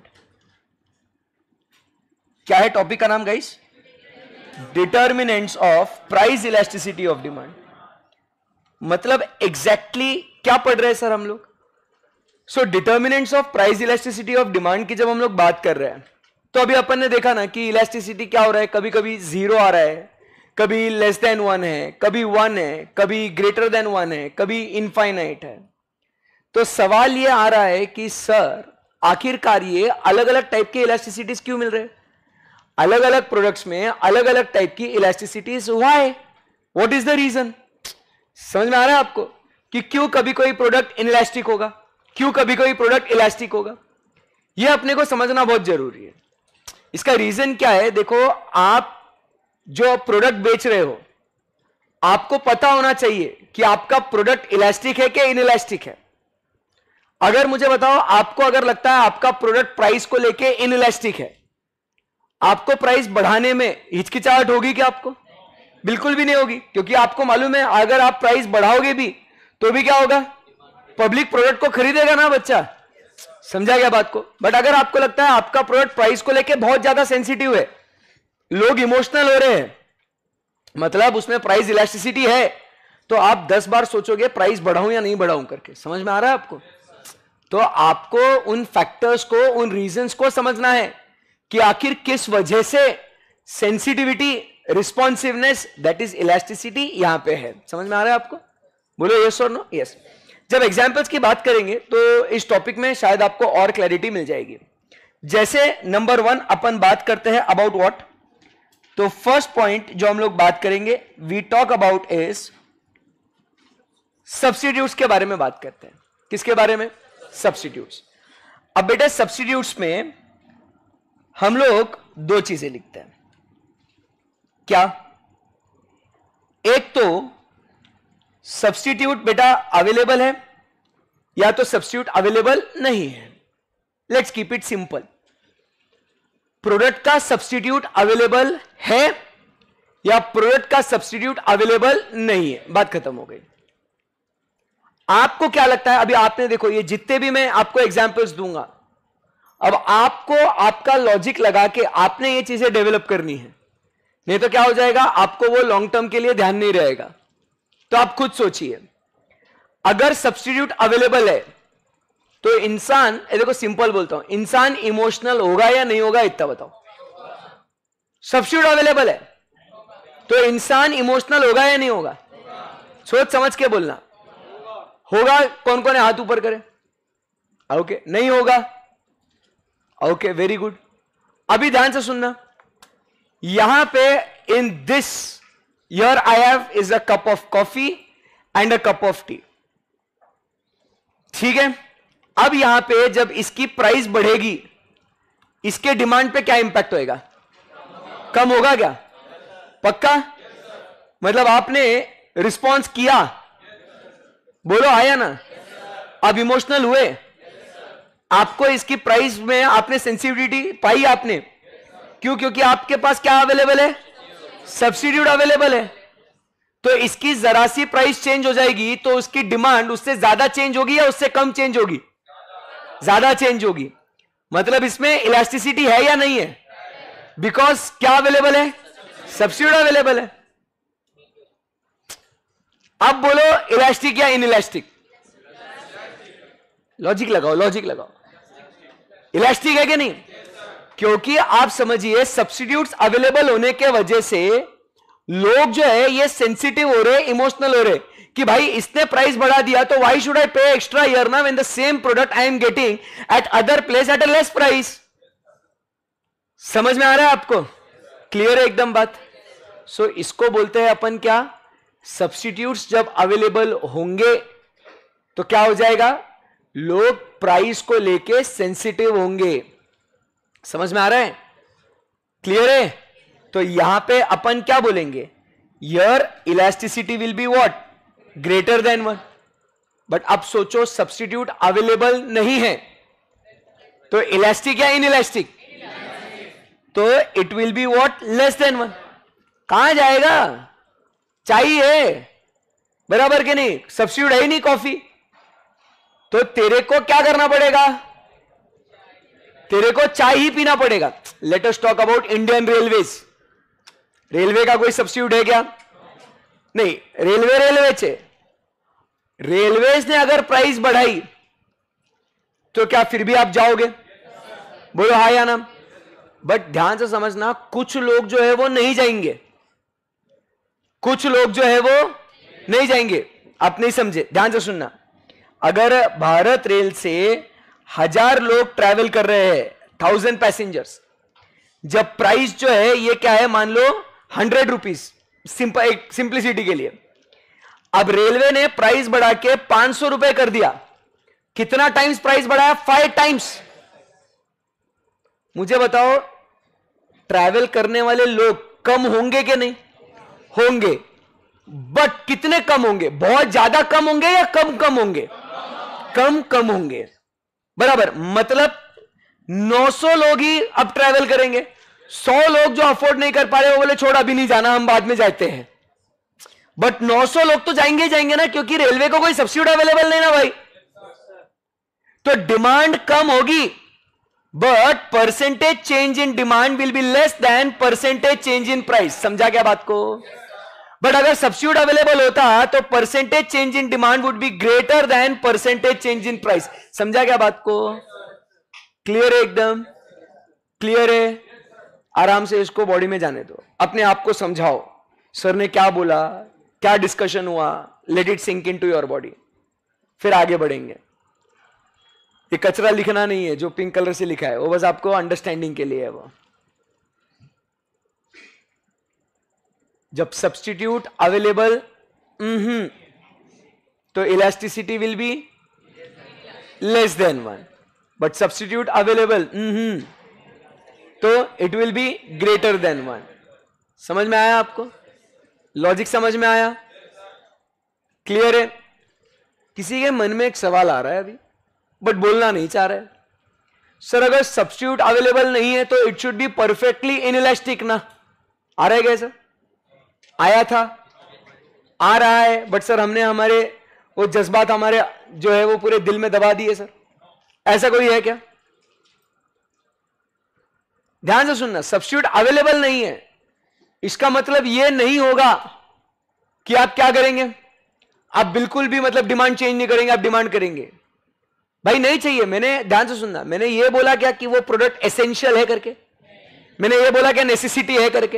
क्या है टॉपिक का नाम guys? Determinants of price elasticity of demand. मतलब एग्जैक्टली क्या पढ़ रहे हैं सर हम लोग? So determinants of price elasticity of demand की जब हम लोग बात कर रहे हैं, तो अभी अपन ने देखा ना कि इलास्टिसिटी क्या हो रहा है, कभी कभी 0 आ रहा है, कभी लेस देन 1 है, कभी 1 है, कभी ग्रेटर देन 1 है, कभी इनफाइनाइट है। तो सवाल ये आ रहा है कि सर आखिरकार ये अलग अलग टाइप के इलास्टिसिटीज क्यों मिल रहे हैं? अलग अलग प्रोडक्ट्स में अलग अलग टाइप की elasticities, why? What is the reason? समझ में आ रहा है आपको कि क्यों कभी कोई प्रोडक्ट इनइलास्टिक होगा, क्यों कभी कोई प्रोडक्ट इलास्टिक होगा? यह अपने को समझना बहुत जरूरी है। इसका रीजन क्या है? देखो, आप जो प्रोडक्ट बेच रहे हो, आपको पता होना चाहिए कि आपका प्रोडक्ट इलास्टिक है कि इनइलास्टिक है। अगर मुझे बताओ, आपको अगर लगता है आपका प्रोडक्ट प्राइस को लेके इनइलास्टिक है, आपको प्राइस बढ़ाने में हिचकिचाहट होगी क्या आपको? बिल्कुल भी नहीं होगी, क्योंकि आपको मालूम है अगर आप प्राइस बढ़ाओगे भी तो भी क्या होगा? पब्लिक प्रोडक्ट को खरीदेगा ना बच्चा। समझा गया बात को? बट अगर आपको लगता है आपका प्रोडक्ट प्राइस को लेके बहुत ज्यादा सेंसिटिव है, लोग इमोशनल हो रहे हैं, मतलब उसमें प्राइस इलास्टिसिटी है, तो आप 10 बार सोचोगे प्राइस बढ़ाऊं या नहीं बढ़ाऊं करके। समझ में आ रहा है आपको? तो आपको उन फैक्टर्स को, उन रीजंस को समझना है कि आखिर किस वजह से sensitivity, responsiveness, that is elasticity यहां पे है। समझ में आ रहा है आपको? बोलो यस और नो? यस। जब एग्जांपल्स की बात करेंगे तो इस टॉपिक में शायद आपको और क्लैरिटी मिल जाएगी। जैसे नंबर 1 अपन बात करते हैं अबाउट व्हाट। तो फर्स्ट पॉइंट जो हम लोग बात करेंगे, we talk about is substitutes के बारे में बात करते हैं। किसके बारे में? सब्स्टिट्यूट्स। अब बेटा सब्स्टिट्यूट्स में हम लोग 2 चीजें लिखते हैं। क्या? एक तो सब्स्टिट्यूट बेटा अवेलेबल है, या तो सब्स्टिट्यूट अवेलेबल नहीं है। Let's keep it simple. Product का सब्स्टिट्यूट अवेलेबल है या प्रोडक्ट का सब्स्टिट्यूट अवेलेबल नहीं है, बात खत्म हो गई। आपको क्या लगता है? अभी आपने देखो, ये जितने भी मैं आपको एग्जांपल्स दूंगा, अब आपको आपका लॉजिक लगा के आपने ये चीजें डेवलप करनी है, नहीं तो क्या हो जाएगा, आपको वो लॉन्ग टर्म के लिए ध्यान नहीं रहेगा। तो आप खुद सोचिए, अगर सब्स्टिट्यूट अवेलेबल है तो इंसान, देखो सिंपल बोलता हूं, इंसान इमोशनल होगा या नहीं होगा, इतना बताओ। सब्स्टिट्यूट अवेलेबल है तो इंसान इमोशनल होगा या नहीं होगा? सोच समझ के बोलना। होगा? कौन कौन है हाथ ऊपर करे? ओके, नहीं होगा? Okay, very good. अभी ध्यान से सुनना, यहां पे in this here I have is a cup of coffee and a cup of tea, ठीक है? अब यहां पे जब इसकी प्राइस बढ़ेगी, इसके डिमांड पे क्या इंपैक्ट होएगा? कम होगा क्या? पक्का? मतलब आपने रिस्पॉन्स किया, बोलो आया ना? अब इमोशनल हुए? आपको इसकी प्राइस में आपने सेंसिटिविटी पाई आपने? क्यों? क्योंकि आपके पास क्या अवेलेबल है? सब्स्टिट्यूट अवेलेबल है। तो इसकी जरा सी प्राइस चेंज हो जाएगी तो उसकी डिमांड उससे ज्यादा चेंज होगी या उससे कम चेंज होगी? ज्यादा चेंज होगी। मतलब इसमें इलास्टिसिटी है या नहीं है? बिकॉज क्या अवेलेबल है? सब्स्टिट्यूट अवेलेबल है। अब बोलो इलास्टिक या इनइलास्टिक? लॉजिक लगाओ, लॉजिक लगाओ। इलास्टिक है कि नहीं? क्योंकि आप समझिए, सब्स्टिट्यूट्स अवेलेबल होने के वजह से लोग जो है ये सेंसिटिव हो रहे, इमोशनल हो रहे कि भाई इसने प्राइस बढ़ा दिया तो why should I pay extra here ना, when the same product I am getting at other place at a less price. समझ में आ रहा है आपको? क्लियर है एकदम बात? सो इसको बोलते हैं अपन क्या? सब्स्टिट्यूट्स जब अवेलेबल होंगे तो क्या हो जाएगा? लोग प्राइस को लेके सेंसिटिव होंगे। समझ में आ रहा है? क्लियर है? तो यहां पे अपन क्या बोलेंगे? Your elasticity will be what? Greater than 1। But अब सोचो सब्स्टिट्यूट अवेलेबल नहीं है तो इलास्टिक या इनइलास्टिक? तो it will be what? Less than 1। कहां जाएगा? चाहिए, बराबर के नहीं? सब्स्टिट्यूट है ही नहीं कॉफी, तो तेरे को क्या करना पड़ेगा? तेरे को चाय ही पीना पड़ेगा। Let us talk about Indian railways. Railway का कोई सब्स्टिट्यूट है क्या? नहीं, रेलवे रेलवे छे। रेलवेज ने अगर प्राइस बढ़ाई तो क्या फिर भी आप जाओगे? बोलो हाँ या ना? बट ध्यान से समझना, कुछ लोग जो है वो नहीं जाएंगे, कुछ लोग जो है वो नहीं जाएंगे। आप नहीं समझे, ध्यान से सुनना। अगर भारत रेल से 1000 लोग ट्रैवल कर रहे हैं, 1000 पैसेंजर्स, जब प्राइस जो है ये क्या है, मान लो 100 रुपीज, सिंपलिसिटी के लिए। अब रेलवे ने प्राइस बढ़ा के 500 रुपए कर दिया। कितना टाइम्स प्राइस बढ़ाया? 5 टाइम्स। मुझे बताओ, ट्रैवल करने वाले लोग कम होंगे कि नहीं? होंगे। बट कितने कम होंगे? बहुत ज्यादा कम होंगे या कम कम होंगे? कम कम होंगे, बराबर। मतलब 900 लोग ही अब ट्रैवल करेंगे। 100 लोग जो अफोर्ड नहीं कर पा रहे वो बोले छोड़ अभी नहीं जाना, हम बाद में जाते हैं। बट 900 लोग तो जाएंगे ही जाएंगे ना, क्योंकि रेलवे को कोई सब्सिडी अवेलेबल नहीं ना भाई। तो डिमांड कम होगी, but percentage change in demand will be less than percentage change in price. समझा क्या बात को? बट अगर सब्स्टिट्यूट अवेलेबल होता तो percentage change in demand would be greater than percentage change in price. समझा क्या बात को? क्लियर है? एकदम क्लियर है? आराम से इसको बॉडी में जाने दो, अपने आप को समझाओ सर ने क्या बोला, क्या डिस्कशन हुआ, let it sink in to your body, फिर आगे बढ़ेंगे। ये कचरा लिखना नहीं है जो पिंक कलर से लिखा है, वो बस आपको अंडरस्टैंडिंग के लिए है। वो जब सब्स्टिट्यूट अवेलेबल तो elasticity will be less than 1, but substitute available तो it will be greater than 1। समझ में आया आपको? लॉजिक समझ में आया? क्लियर है? किसी के मन में एक सवाल आ रहा है अभी, बट बोलना नहीं चाह रहा है। सर अगर सब्स्टिट्यूट अवेलेबल नहीं है तो it should be perfectly inelastic ना? आ रहा है क्या सर? आया था, आ रहा है, बट सर हमने हमारे वो जज्बात हमारे जो है वो पूरे दिल में दबा दिए सर, ऐसा कोई है क्या? ध्यान से सुनना, सब्स्टिट्यूट अवेलेबल नहीं है इसका मतलब यह नहीं होगा कि आप क्या करेंगे, आप बिल्कुल भी मतलब डिमांड चेंज नहीं करेंगे, आप डिमांड करेंगे। भाई नहीं चाहिए, मैंने ध्यान से सुनना, मैंने ये बोला क्या कि वो प्रोडक्ट एसेंशियल है करके? मैंने ये बोला क्या नेसेसिटी है करके?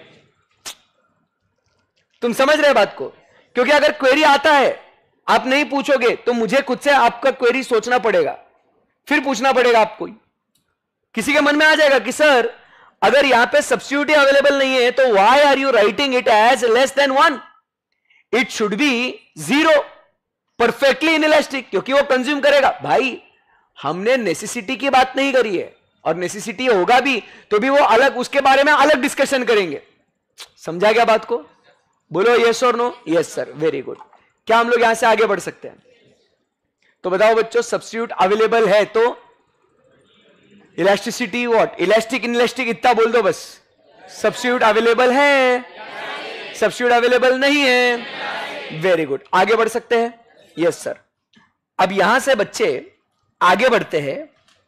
तुम समझ रहे बात को? क्योंकि अगर क्वेरी आता है आप नहीं पूछोगे तो मुझे खुद से आपका क्वेरी सोचना पड़ेगा, फिर पूछना पड़ेगा आपको। किसी के मन में आ जाएगा कि सर अगर यहां पे सब्स्टिट्यूट अवेलेबल नहीं है तो why are you writing it as less than 1? It should be 0, perfectly inelastic, क्योंकि वो कंज्यूम करेगा। भाई हमने नेसेसिटी की बात नहीं करी है, और नेसेसिटी होगा भी तो भी वो अलग, उसके बारे में अलग डिस्कशन करेंगे। समझा क्या बात को? बोलो यस और no? Yes sir, very good. क्या हम लोग यहां से आगे बढ़ सकते हैं? तो बताओ बच्चों, सब्स्टिट्यूट अवेलेबल है तो इलास्टिसिटी व्हाट, इलास्टिक इनइलास्टिक इतना बोल दो बस। सब्स्टिट्यूट अवेलेबल है, सब्स्टिट्यूट अवेलेबल नहीं है, वेरी गुड। आगे बढ़ सकते हैं? Yes sir. अब यहां से बच्चे आगे बढ़ते हैं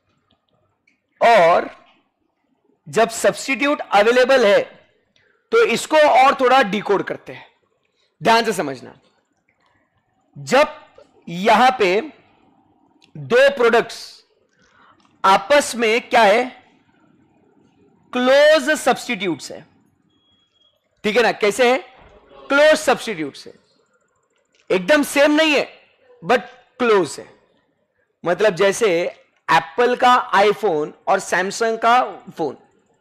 और जब सब्स्टिट्यूट अवेलेबल है तो इसको और थोड़ा डिकोड करते हैं। ध्यान से समझना, जब यहां पे दो प्रोडक्ट्स आपस में क्या है, क्लोज सब्स्टिट्यूट्स है, ठीक है ना? कैसे है? क्लोज सब्स्टिट्यूट्स है, एकदम सेम नहीं है बट क्लोज है। मतलब जैसे एप्पल का आईफोन और सैमसंग का फोन,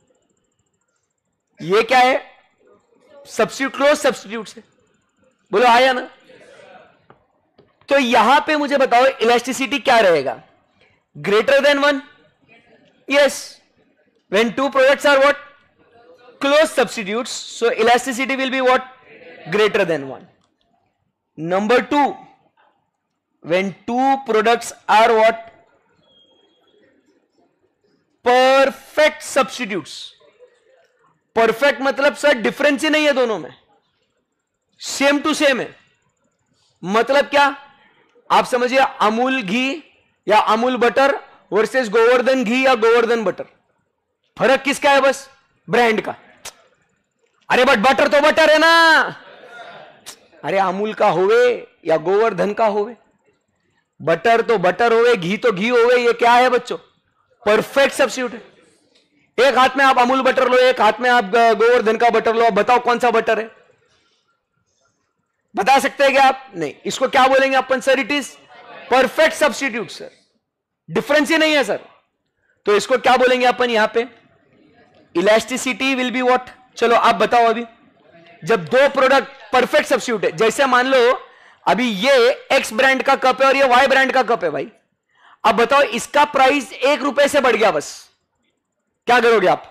ये क्या है? सब्स्टिट्यूट, क्लोज सब्स्टिट्यूट्स है। बोलो आया ना? तो यहां पे मुझे बताओ इलास्टिसिटी क्या रहेगा? Greater than 1? Yes, when two products are what, close substitutes, so elasticity will be what, greater than 1. Number 2, when two products are what, perfect substitutes. Perfect मतलब सर डिफरेंस ही नहीं है दोनों में, सेम टू सेम है। मतलब क्या? आप समझिए अमूल घी या अमूल बटर वर्सेस गोवर्धन घी या गोवर्धन बटर। फर्क किसका है? बस ब्रांड का। अरे बट बटर तो बटर है ना। अरे अमूल का होवे या गोवर्धन का होवे, बटर तो बटर होवे, घी तो घी होवे। ये क्या है बच्चों? परफेक्ट सब्स्टिट्यूट है। एक हाथ में आप अमूल बटर लो, एक हाथ में आप गोवर्धन का बटर लो, बताओ कौन सा बटर है? बता सकते हैं क्या आप? नहीं। इसको क्या बोलेंगे अपन sir? It is perfect substitute sir, difference ही नहीं है सर। तो इसको क्या बोलेंगे अपन यहां पे? Elasticity will be what? चलो आप बताओ। अभी जब दो प्रोडक्ट परफेक्ट सब्स्टिट्यूट है, जैसे मान लो अभी ये एक्स ब्रांड का कप है और ये वाई ब्रांड का कप है भाई, अब बताओ इसका प्राइस 1 रुपए से बढ़ गया, बस क्या करोगे आप?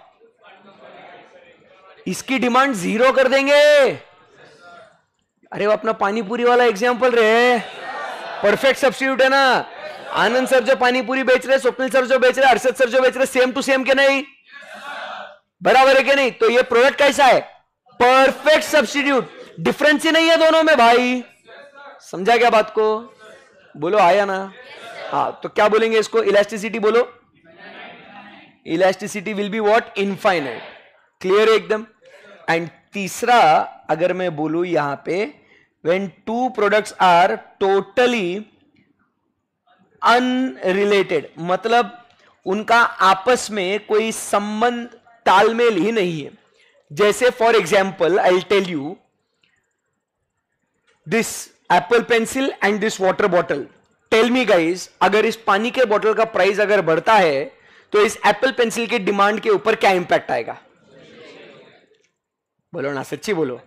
इसकी डिमांड 0 कर देंगे। अरे वो अपना पानीपुरी वाला एग्जांपल रहे, परफेक्ट सब्स्टिट्यूट है ना। आनंद सर जो पानीपुरी बेच रहे, स्वप्निल सर जो बेच रहे, हर्षद सर जो बेच रहे, सेम टू सेम के नहीं? बराबर है कि नहीं? तो ये प्रोडक्ट कैसा है? परफेक्ट सब्स्टिट्यूट, डिफरेंस ही नहीं है दोनों में भाई। समझा क्या बात को? बोलो आया ना? हाँ, तो क्या बोलेंगे इसको? इलास्टिसिटी बोलो। Elasticity will be what? Infinite. Clear है एकदम? एंड तीसरा अगर मैं बोलूं यहां पे, when two products are totally unrelated, मतलब उनका आपस में कोई संबंध, तालमेल ही नहीं है। जैसे for example I will tell you, this apple pencil and this water bottle. Tell me guys, अगर इस पानी के बोतल का प्राइस अगर बढ़ता है तो इस एप्पल पेंसिल की डिमांड के ऊपर क्या इंपैक्ट आएगा? बोलो ना, सच्ची बोलो।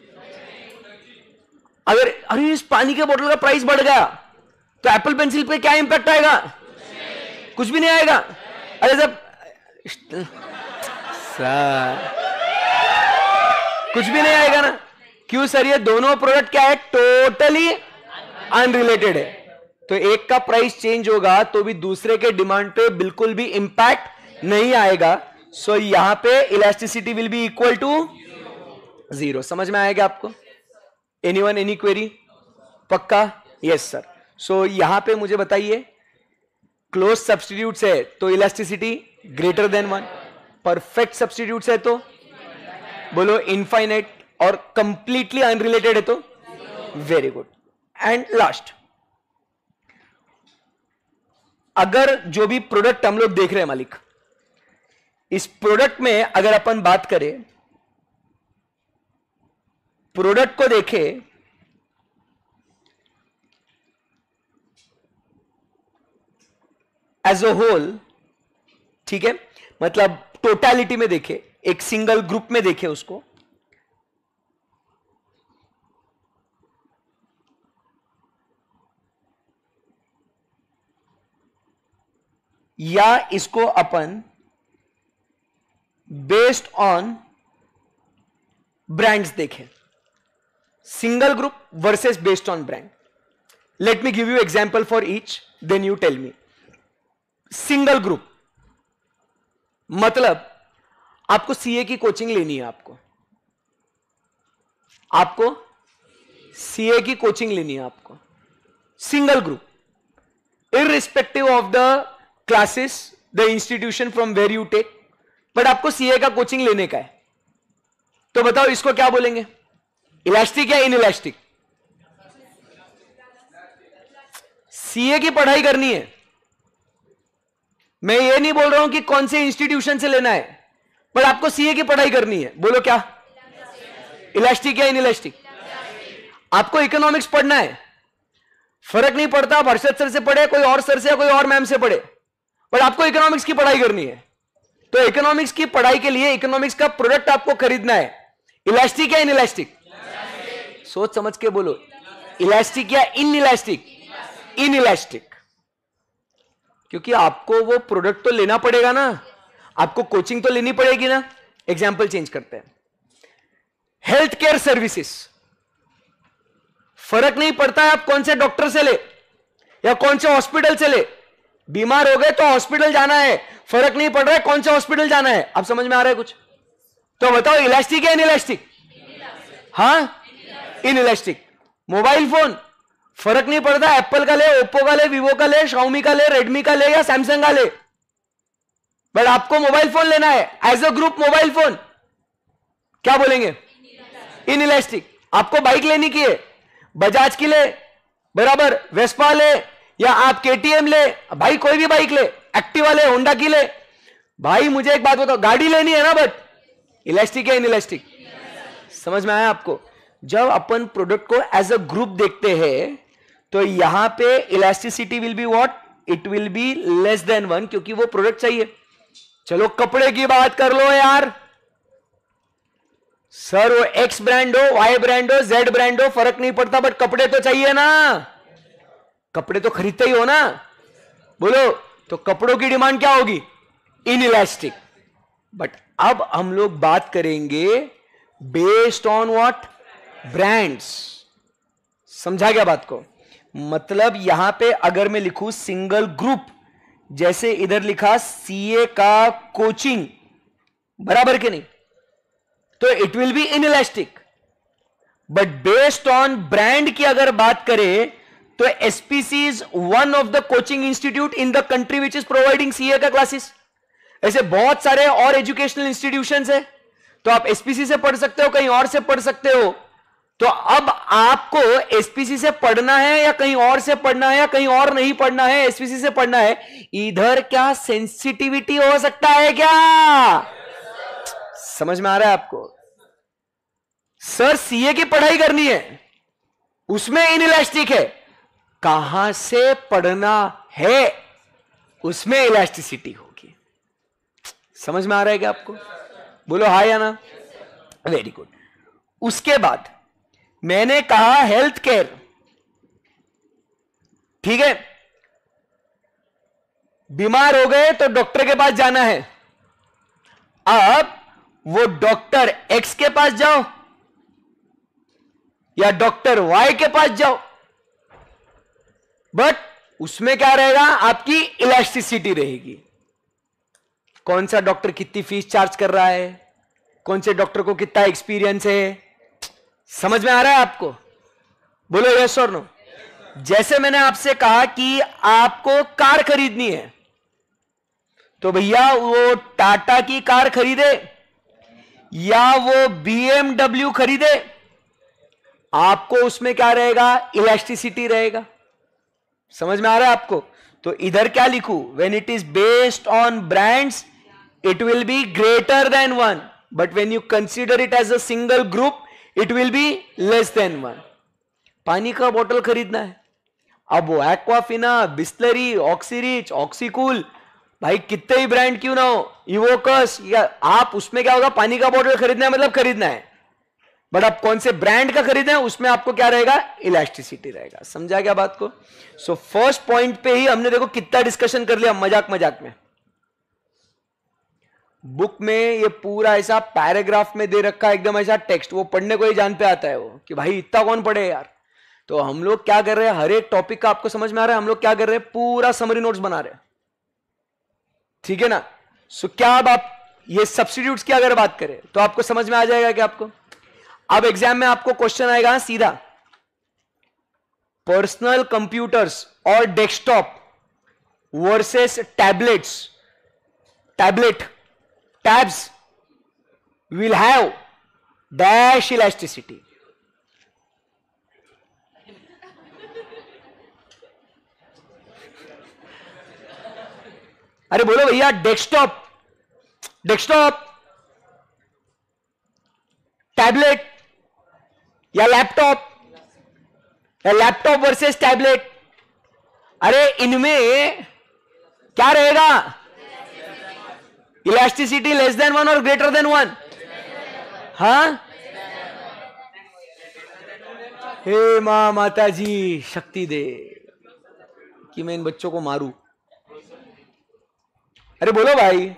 अगर अरे इस पानी के बोतल का प्राइस बढ़ गया तो एप्पल पेंसिल पे क्या इंपैक्ट आएगा? कुछ भी नहीं आएगा। अरे जब कुछ भी नहीं आएगा ना। क्यों सर? ये दोनों प्रोडक्ट क्या है? टोटली अनरिलेटेड है। तो एक का प्राइस चेंज होगा तो भी दूसरे के डिमांड पे बिल्कुल भी इंपैक्ट नहीं आएगा। सो यहां पे elasticity will be equal to 0। समझ में आएगा आपको? Anyone, any query? पक्का? Yes sir. सो यहां पे मुझे बताइए, क्लोज सब्स्टिट्यूट है तो elasticity greater than 1, perfect substitute है तो बोलो इनफाइनाइट, और कंप्लीटली अनरिलेटेड है तो वेरी गुड। एंड लास्ट, अगर जो भी प्रोडक्ट हम लोग देख रहे हैं मालिक, इस प्रोडक्ट में अगर अपन बात करें, प्रोडक्ट को देखें एज अ होल, ठीक है, मतलब टोटलिटी में देखे, एक सिंगल ग्रुप में देखे उसको, या इसको अपन बेस्ड ऑन ब्रांड्स देखें, single group versus based on brand. Let me give you example for each, then you tell me. Single group मतलब आपको सीए की कोचिंग लेनी है, आपको सीए की कोचिंग लेनी है आपको, single group, irrespective of the classes, the institution from where you take, but आपको सीए का कोचिंग लेने का है। तो बताओ इसको क्या बोलेंगे, इलास्टिक या इनइलास्टिक? सीए की पढ़ाई करनी है, मैं ये नहीं बोल रहा हूं कि कौन से इंस्टीट्यूशन से लेना है, पर आपको सीए की पढ़ाई करनी है, बोलो क्या, इलास्टिक या इनइलास्टिक? आपको इकोनॉमिक्स पढ़ना है, फर्क नहीं पड़ता आप हर्षद सर से पढ़े, कोई और सर से या कोई और मैम से पढ़े, पर आपको इकोनॉमिक्स की पढ़ाई करनी है। तो इकोनॉमिक्स की पढ़ाई के लिए इकोनॉमिक्स का प्रोडक्ट आपको खरीदना है, इलास्टिक या इनइलास्टिक? सोच समझ के बोलो, इलास्टिक या इनइलास्टिक? इनइलास्टिक, क्योंकि आपको वो प्रोडक्ट तो लेना पड़ेगा ना, आपको कोचिंग तो लेनी पड़ेगी ना। एग्जाम्पल चेंज करते हैं, हेल्थ केयर सर्विसेस, फर्क नहीं पड़ता है आप कौन से डॉक्टर से ले या कौन से हॉस्पिटल से ले, बीमार हो गए तो हॉस्पिटल जाना है, फर्क नहीं पड़ रहा है कौन से हॉस्पिटल जाना है। आप समझ में आ रहा है कुछ? तो बताओ इलास्टिक या इनइलास्टिक? हाँ, इनइलास्टिक। मोबाइल फोन, फर्क नहीं पड़ता एप्पल का ले, ओप्पो का ले, वीवो का ले, शाओमी का ले, रेडमी का ले या सैमसंग का ले, बट आपको मोबाइल फोन लेना है as a group, mobile phone, क्या बोलेंगे, इनइलास्टिक। आपको बाइक लेनी की है, बजाज की ले, बराबर, वेस्पा ले, या आप केटीएम ले, भाई कोई भी बाइक ले, एक्टिवा ले, होंडा की ले, भाई मुझे एक बात बताओ, गाड़ी लेनी है ना, बट इलास्टिक या इनइलास्टिक? समझ में आया आपको? जब अपन प्रोडक्ट को एज अ ग्रुप देखते हैं तो यहां पे elasticity will be what, it will be less than 1, क्योंकि वो प्रोडक्ट चाहिए। चलो कपड़े की बात कर लो यार, सर वो एक्स ब्रांड हो, वाई ब्रांड हो, जेड ब्रांड हो, फर्क नहीं पड़ता, बट कपड़े तो चाहिए ना, कपड़े तो खरीदते ही हो ना, बोलो। तो कपड़ों की डिमांड क्या होगी, इनइलास्टिक। बट अब हम लोग बात करेंगे बेस्ड ऑन व्हाट, ब्रांड्स। समझा क्या बात को? मतलब यहां पे अगर मैं लिखूं सिंगल ग्रुप, जैसे इधर लिखा सीए का कोचिंग, बराबर के नहीं, तो it will be inelastic. But based on brand की अगर बात करें तो SPC is one of the coaching institute in the country which is providing CA का क्लासेस। ऐसे बहुत सारे और एजुकेशनल इंस्टीट्यूशंस है, तो आप एसपीसी से पढ़ सकते हो, कहीं और से पढ़ सकते हो। तो अब आपको एसपीसी से पढ़ना है या कहीं और से पढ़ना है, या कहीं और नहीं पढ़ना है, एसपीसी से पढ़ना है, इधर क्या सेंसिटिविटी हो सकता है क्या? समझ में आ रहा है आपको? सर सीए की पढ़ाई करनी है, उसमें इनइलास्टिक है, कहां से पढ़ना है उसमें इलास्टिसिटी होगी। समझ में आ रहा है क्या आपको? बोलो हाँ या ना? Very good. उसके बाद मैंने कहा हेल्थ केयर, ठीक है, बीमार हो गए तो डॉक्टर के पास जाना है। अब वो डॉक्टर एक्स के पास जाओ या डॉक्टर वाई के पास जाओ, बट उसमें क्या रहेगा, आपकी इलास्टिसिटी रहेगी। कौन सा डॉक्टर कितनी फीस चार्ज कर रहा है, कौन से डॉक्टर को कितना एक्सपीरियंस है, समझ में आ रहा है आपको? बोलो यस और नो। जैसे मैंने आपसे कहा कि आपको कार खरीदनी है, तो भैया वो टाटा की कार खरीदे या वो बीएमडब्ल्यू खरीदे, आपको उसमें क्या रहेगा? इलास्टिसिटी रहेगा। समझ में आ रहा है आपको? तो इधर क्या लिखूं? When it is based on brands it will be greater than one, but when you consider it as a single group it will be less than one. पानी का बोतल खरीदना है, अब वो एक्वाफिना, बिस्लरी, ऑक्सीरिच, ऑक्सीकूल, भाई कितने ही ब्रांड क्यों ना हो, इवोकस, या आप उसमें क्या होगा? पानी का बोतल खरीदना है मतलब खरीदना है, बट आप कौन से ब्रांड का खरीदना है उसमें आपको क्या रहेगा? इलास्टिसिटी रहेगा। समझा क्या बात को? सो फर्स्ट पॉइंट पे ही हमने देखो कितना डिस्कशन कर लिया मजाक मजाक में। बुक में ये पूरा ऐसा पैराग्राफ में दे रखा है, एकदम ऐसा टेक्स्ट, वो पढ़ने को ही जान पे आता है वो कि भाई इतना कौन पढ़े यार। तो हम लोग क्या कर रहे हैं, हर एक टॉपिक का आपको समझ में आ रहा है? हम लोग क्या कर रहे हैं? पूरा समरी नोट्स बना रहे हैं, ठीक है ना? सो क्या अब आप ये सब्स्टिट्यूट्स की अगर बात करें तो आपको समझ में आ जाएगा कि आपको अब एग्जाम में आपको क्वेश्चन आएगा सीधा, पर्सनल कंप्यूटर्स और desktop versus tablets, tabs will have dash elasticity. अरे बोलो भैया, डेस्कटॉप, टैबलेट या लैपटॉप, या लैपटॉप वर्सेस टैबलेट, अरे इनमें क्या रहेगा? इलास्टिसिटी लेस देन वन और ग्रेटर देन वन? हाँ, हे मां माता जी शक्ति दे कि मैं इन बच्चों को मारूं। अरे बोलो भाई,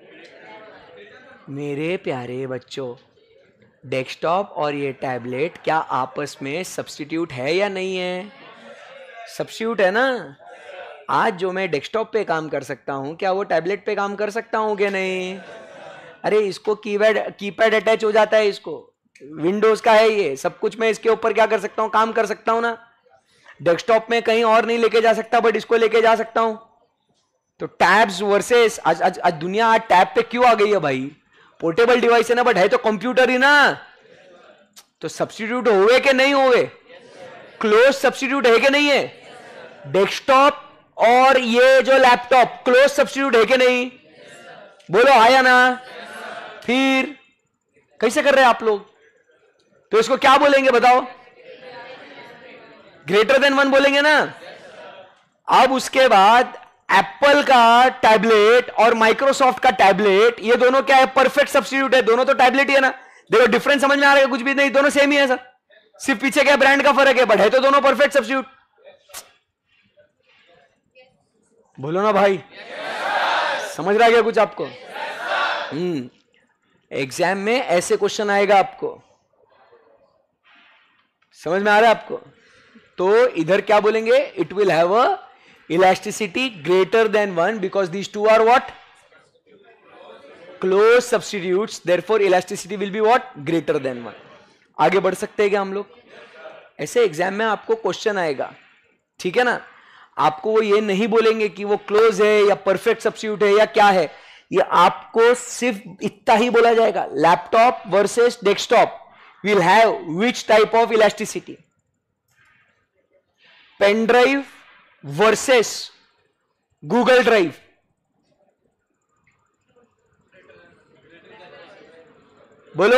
मेरे प्यारे बच्चों, डेस्कटॉप और ये टैबलेट क्या आपस में सब्स्टिट्यूट है या नहीं है? सब्स्टिट्यूट है ना। आज जो मैं डेस्कटॉप पे काम कर सकता हूं, क्या वो टैबलेट पे काम कर सकता हूं कि नहीं? अरे इसको कीपैड अटैच हो जाता है, इसको विंडोज का है ये सब कुछ, मैं इसके ऊपर क्या कर सकता हूं? काम कर सकता हूं ना। डेस्कटॉप में कहीं और नहीं लेके जा सकता, बट इसको लेके जा सकता हूं। तो टैब्स वर्सेस, आज दुनिया आज टैब पे क्यों आ गई है भाई? पोर्टेबल डिवाइस है ना, बट है तो कंप्यूटर ही ना। तो सब्स्टिट्यूट होवे कि नहीं होवे? क्लोज सब्स्टिट्यूट है कि नहीं है? डेस्कटॉप और ये जो लैपटॉप क्लोज सब्स्टिट्यूट है कि नहीं? बोलो आया ना? फिर कैसे कर रहे हैं आप लोग? तो इसको क्या बोलेंगे बताओ? ग्रेटर देन वन बोलेंगे ना। अब उसके बाद एप्पल का टैबलेट और माइक्रोसॉफ्ट का टैबलेट, ये दोनों क्या है? परफेक्ट सब्स्टिट्यूट है, दोनों तो टैबलेट ही है ना। देखो डिफरेंस समझ में आ रहा है? कुछ भी नहीं, दोनों सेम ही है सर, सिर्फ पीछे क्या ब्रांड का फर्क है, बट है तो दोनों परफेक्ट सब्स्टिट्यूट। बोलो ना भाई, समझ रहा है क्या कुछ आपको? एग्जाम में ऐसे क्वेश्चन आएगा आपको, समझ में आ रहा है आपको? तो इधर क्या बोलेंगे? It will have a elasticity greater than 1 because these two are what? Close substitutes, therefore elasticity will be what? Greater than 1. आगे बढ़ सकते हैं क्या हम लोग? ऐसे एग्जाम में आपको क्वेश्चन आएगा, ठीक है ना? आपको वो ये नहीं बोलेंगे कि वो क्लोज है या परफेक्ट सब्स्टिट्यूट है या क्या है, ये आपको सिर्फ इतना ही बोला जाएगा, laptop versus desktop will have which type of elasticity? Pen drive versus Google drive, बोलो।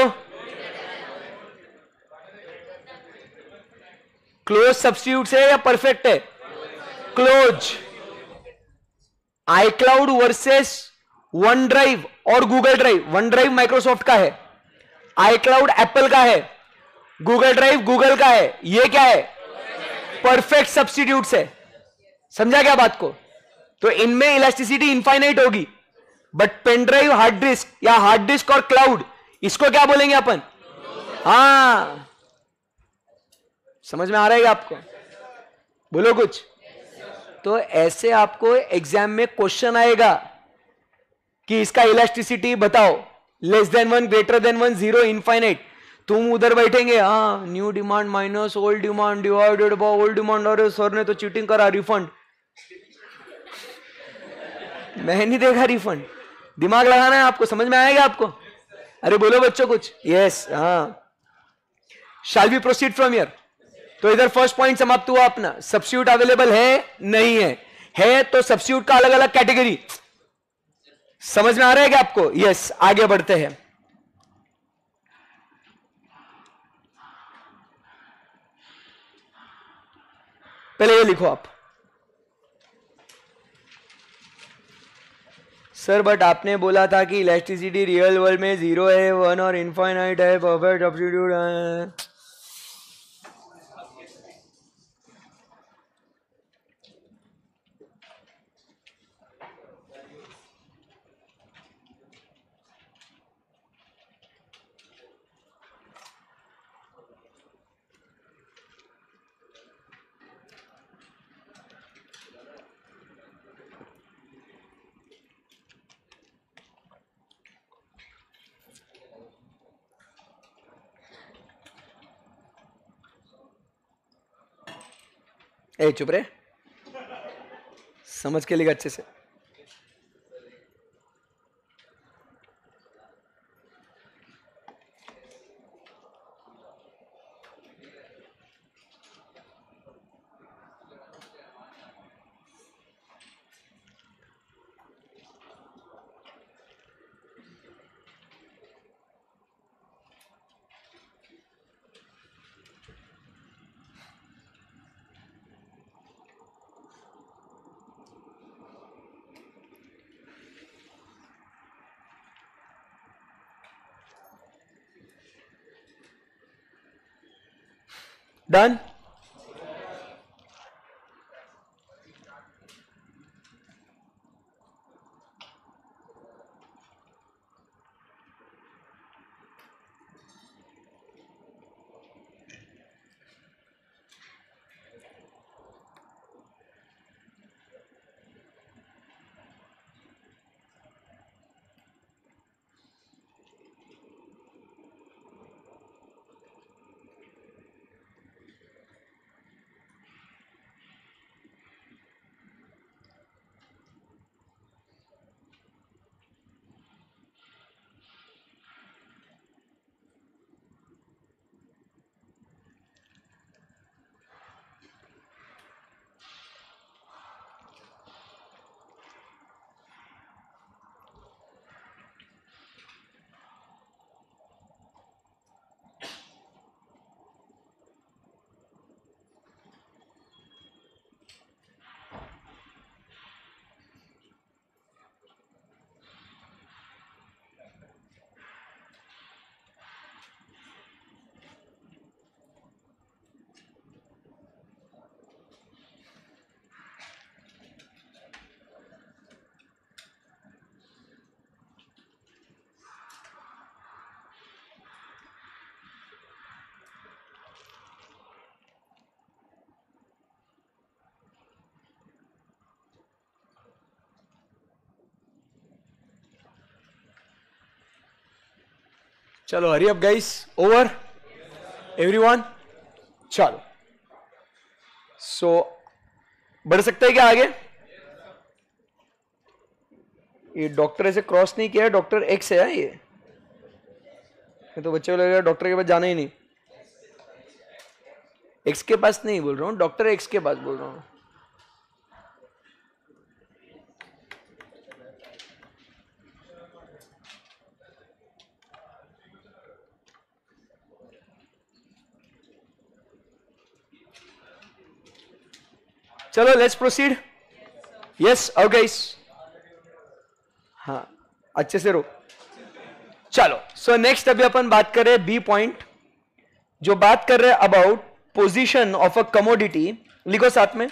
क्लोज सब्स्टिट्यूट है या परफेक्ट है? Close. ICloud versus OneDrive और Google drive, OneDrive Microsoft का है, आईक्लाउड एप्पल का है, गूगल ड्राइव गूगल का है, ये क्या है? परफेक्ट सब्स्टिट्यूट्स है। समझा क्या बात को? तो इनमें इलास्टिसिटी इनफाइनाइट होगी, but pen drive, hard disk या हार्ड डिस्क और क्लाउड, इसको क्या बोलेंगे अपन? हाँ, समझ में आ रहा है आपको? बोलो कुछ। तो ऐसे आपको एग्जाम में क्वेश्चन आएगा कि इसका इलास्टिसिटी बताओ, less than one, greater than one, zero, infinite. तुम उधर बैठेंगे, हाँ new demand minus old demand divided by old demand, अरे सर ने तो चीटिंग करा, रिफंड। मैं नहीं देखा रिफंड। दिमाग लगाना है आपको, समझ में आएगा आपको? अरे बोलो बच्चों कुछ। यस, हाँ। Shall we proceed from here? तो इधर फर्स्ट पॉइंट समाप्त हुआ अपना। सब्स्टिट्यूट अवेलेबल है नहीं है तो सब्स्टिट्यूट का अलग अलग कैटेगरी। समझ में आ रहा है क्या आपको? यस, आगे बढ़ते हैं। पहले ये लिखो आप। सर बट आपने बोला था कि इलेक्ट्रिसिटी रियल वर्ल्ड में 0 है, 1 और इनफाइनाइट है, परफेक्ट सब्स्टिट्यूट है। ए चुप रे, समझ के लिखा अच्छे से। डन? चलो hurry up guys, over everyone. चलो सो बढ़ सकते हैं क्या आगे? ये डॉक्टर ऐसे क्रॉस नहीं किया है, डॉक्टर एक्स है ये तो बच्चे को लगेगा डॉक्टर के पास जाना ही नहीं। एक्स के पास नहीं बोल रहा हूँ, डॉक्टर एक्स के पास बोल रहा हूँ। चलो लेट्स प्रोसीड। यस और गाइस, हाँ अच्छे से रो। चलो सो नेक्स्ट अभी अपन बात कर रहे हैं बी पॉइंट, जो बात कर रहे हैं about position of a commodity. लिखो साथ में,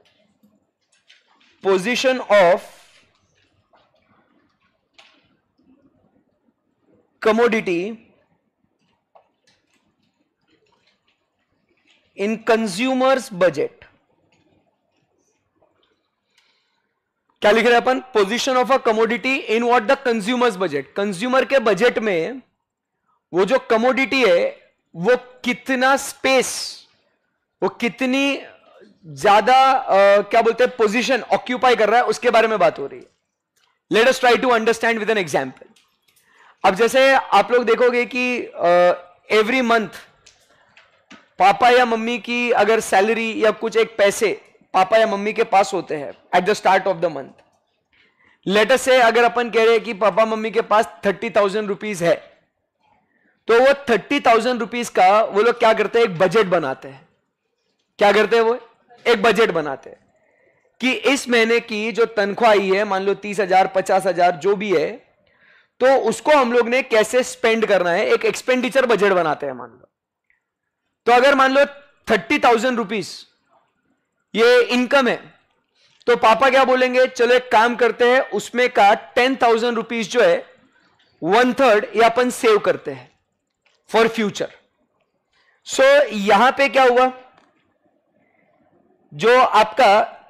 position of commodity in consumers budget. क्या लिख रहे हैं अपन? Position of a commodity in what the consumers budget. Consumer के बजट में वो जो कमोडिटी है वो कितना स्पेस, वो कितनी ज्यादा क्या बोलते हैं पोजीशन ऑक्यूपाई कर रहा है, उसके बारे में बात हो रही है. Let us try to understand with an example. अब जैसे आप लोग देखोगे कि एवरी मंथ पापा या मम्मी की अगर सैलरी या कुछ एक पैसे पापा या मम्मी के पास होते हैं at the start of the month. Let us say अगर अपन कह रहे हैं कि पापा मम्मी के पास 30,000 रुपीज है, तो वो 30,000 रुपीज का वो लोग क्या करते हैं, एक बजट बनाते हैं. क्या करते हैं, वो एक बजट बनाते हैं कि इस महीने की जो तनख्वाह आई है, मान लो 30,000 50,000 जो भी है, तो उसको हम लोग ने कैसे स्पेंड करना है, एक एक्सपेंडिचर बजट बनाते हैं. मान लो तो अगर मान लो 30,000 रुपीज ये इनकम है, तो पापा क्या बोलेंगे, चलो एक काम करते हैं, उसमें का 10,000 रुपीज जो है 1/3 ये अपन सेव करते हैं फॉर फ्यूचर. सो यहां पे क्या हुआ, जो आपका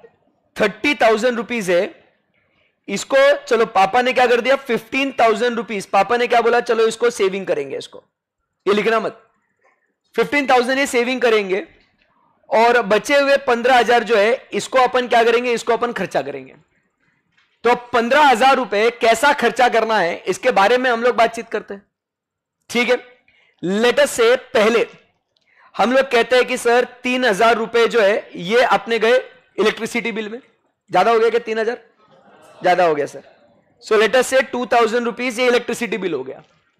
30,000 रुपीज है, इसको चलो पापा ने क्या कर दिया, 15,000 रुपीज पापा ने क्या बोला, चलो इसको सेविंग करेंगे. इसको ये लिखना मत, 15,000 ये सेविंग करेंगे और बचे हुए 15,000 जो है इसको अपन क्या करेंगे, इसको अपन खर्चा करेंगे. तो 15,000 रुपए कैसा खर्चा करना है इसके बारे में हम लोग बातचीत करते हैं. ठीक है, लेट अस से पहले हम लोग कहते हैं कि सर 3,000 रुपए जो है ये अपने गए इलेक्ट्रिसिटी बिल में. ज्यादा हो गया क्या, 3,000 ज्यादा हो गया सर. सो लेट अस से 2,000 रुपीज ये इलेक्ट्रिसिटी बिल हो गया.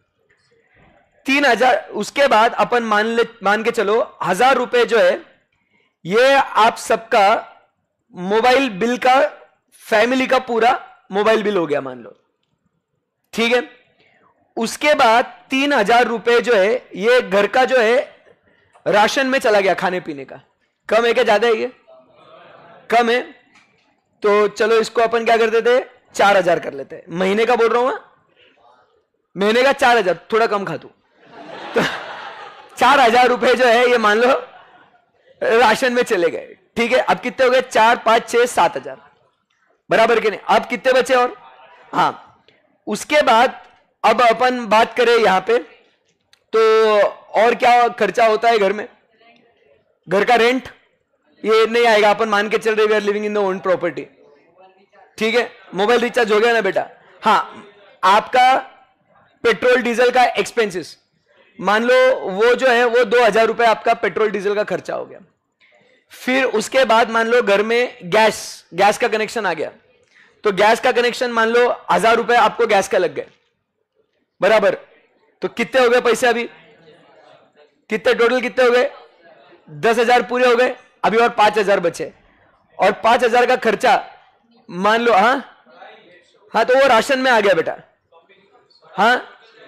3,000 उसके बाद अपन मान के चलो 1,000 रुपए जो है ये आप सबका मोबाइल बिल का, फैमिली का पूरा मोबाइल बिल हो गया मान लो. ठीक है, उसके बाद 3,000 रुपए जो है ये घर का जो है राशन में चला गया, खाने पीने का. कम है क्या, ज्यादा है, ये कम है, तो चलो इसको अपन क्या कर देते, 4,000 कर लेते हैं. महीने का बोल रहा हूं, महीने का 4,000, थोड़ा कम खा तू. तो 4,000 रुपए जो है ये मान लो राशन में चले गए. ठीक है, अब कितने हो गए, 4 5 6 7,000 बराबर के नहीं. अब कितने बचे और, हाँ उसके बाद अब अपन बात करें यहां पे, तो और क्या खर्चा होता है घर में, घर का रेंट ये नहीं आएगा, अपन मान के चल रहे we are living in the own property. ठीक है, मोबाइल रिचार्ज हो गया ना बेटा. हाँ, आपका पेट्रोल डीजल का एक्सपेंसेस मान लो वो जो है वो 2,000 रुपए आपका पेट्रोल डीजल का खर्चा हो गया. फिर उसके बाद मान लो घर में गैस का कनेक्शन आ गया, तो गैस का कनेक्शन मान लो 1,000 रुपए आपको गैस का लग गए बराबर. तो कितने हो गए पैसे, अभी कितने टोटल कितने हो गए, 10,000 पूरे हो गए. अभी और 5,000 बचे, और 5,000 का खर्चा मान लो. हाँ तो वो राशन में आ गया बेटा. हाँ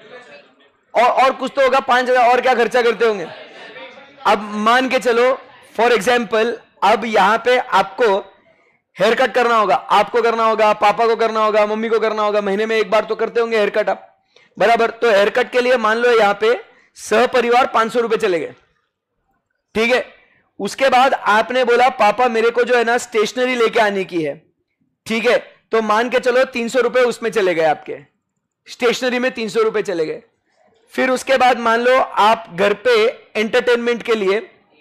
और कुछ तो होगा, 5,000 और क्या खर्चा करते होंगे. अब मान के चलो फॉर एग्जाम्पल, अब यहां पे आपको हेयर कट करना होगा, आपको करना होगा, पापा को करना होगा, मम्मी को करना होगा. महीने में एक बार तो करते होंगे हेयर कट आप बराबर. तो हेयर कट के लिए मान लो यहां पे सहपरिवार 500 रुपए चले गए. ठीक है, उसके बाद आपने बोला पापा मेरे को जो है ना स्टेशनरी लेके आने की है. ठीक है, तो मान के चलो 300 रुपए उसमें चले गए, आपके स्टेशनरी में 300 रुपए चले गए. फिर उसके बाद मान लो आप घर पे एंटरटेनमेंट के लिए,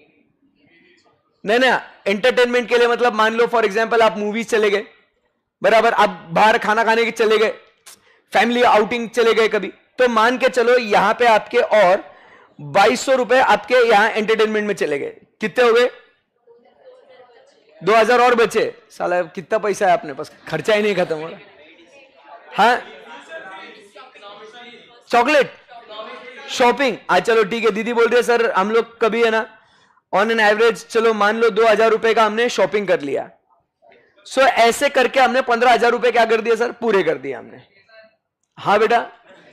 नहीं एंटरटेनमेंट के लिए मतलब मान लो फॉर एग्जांपल आप मूवीज चले गए बराबर, आप बाहर खाना खाने के चले गए, फैमिली आउटिंग चले गए कभी, तो मान के चलो यहां पे आपके और 2,200 रुपए आपके यहां एंटरटेनमेंट में चले गए. कितने हो गए, 2,000 और बचे. साला कितना पैसा है अपने पास, खर्चा ही नहीं खत्म हो रहा. हाँ चॉकलेट शॉपिंग, आज चलो ठीक है, दीदी बोल रही है सर हम लोग कभी है ना ऑन एन एवरेज चलो मान लो 2,000 रुपए का हमने शॉपिंग कर लिया. सो ऐसे करके हमने 15,000 रुपए क्या कर दिया सर, पूरे कर दिया हमने. हाँ बेटा,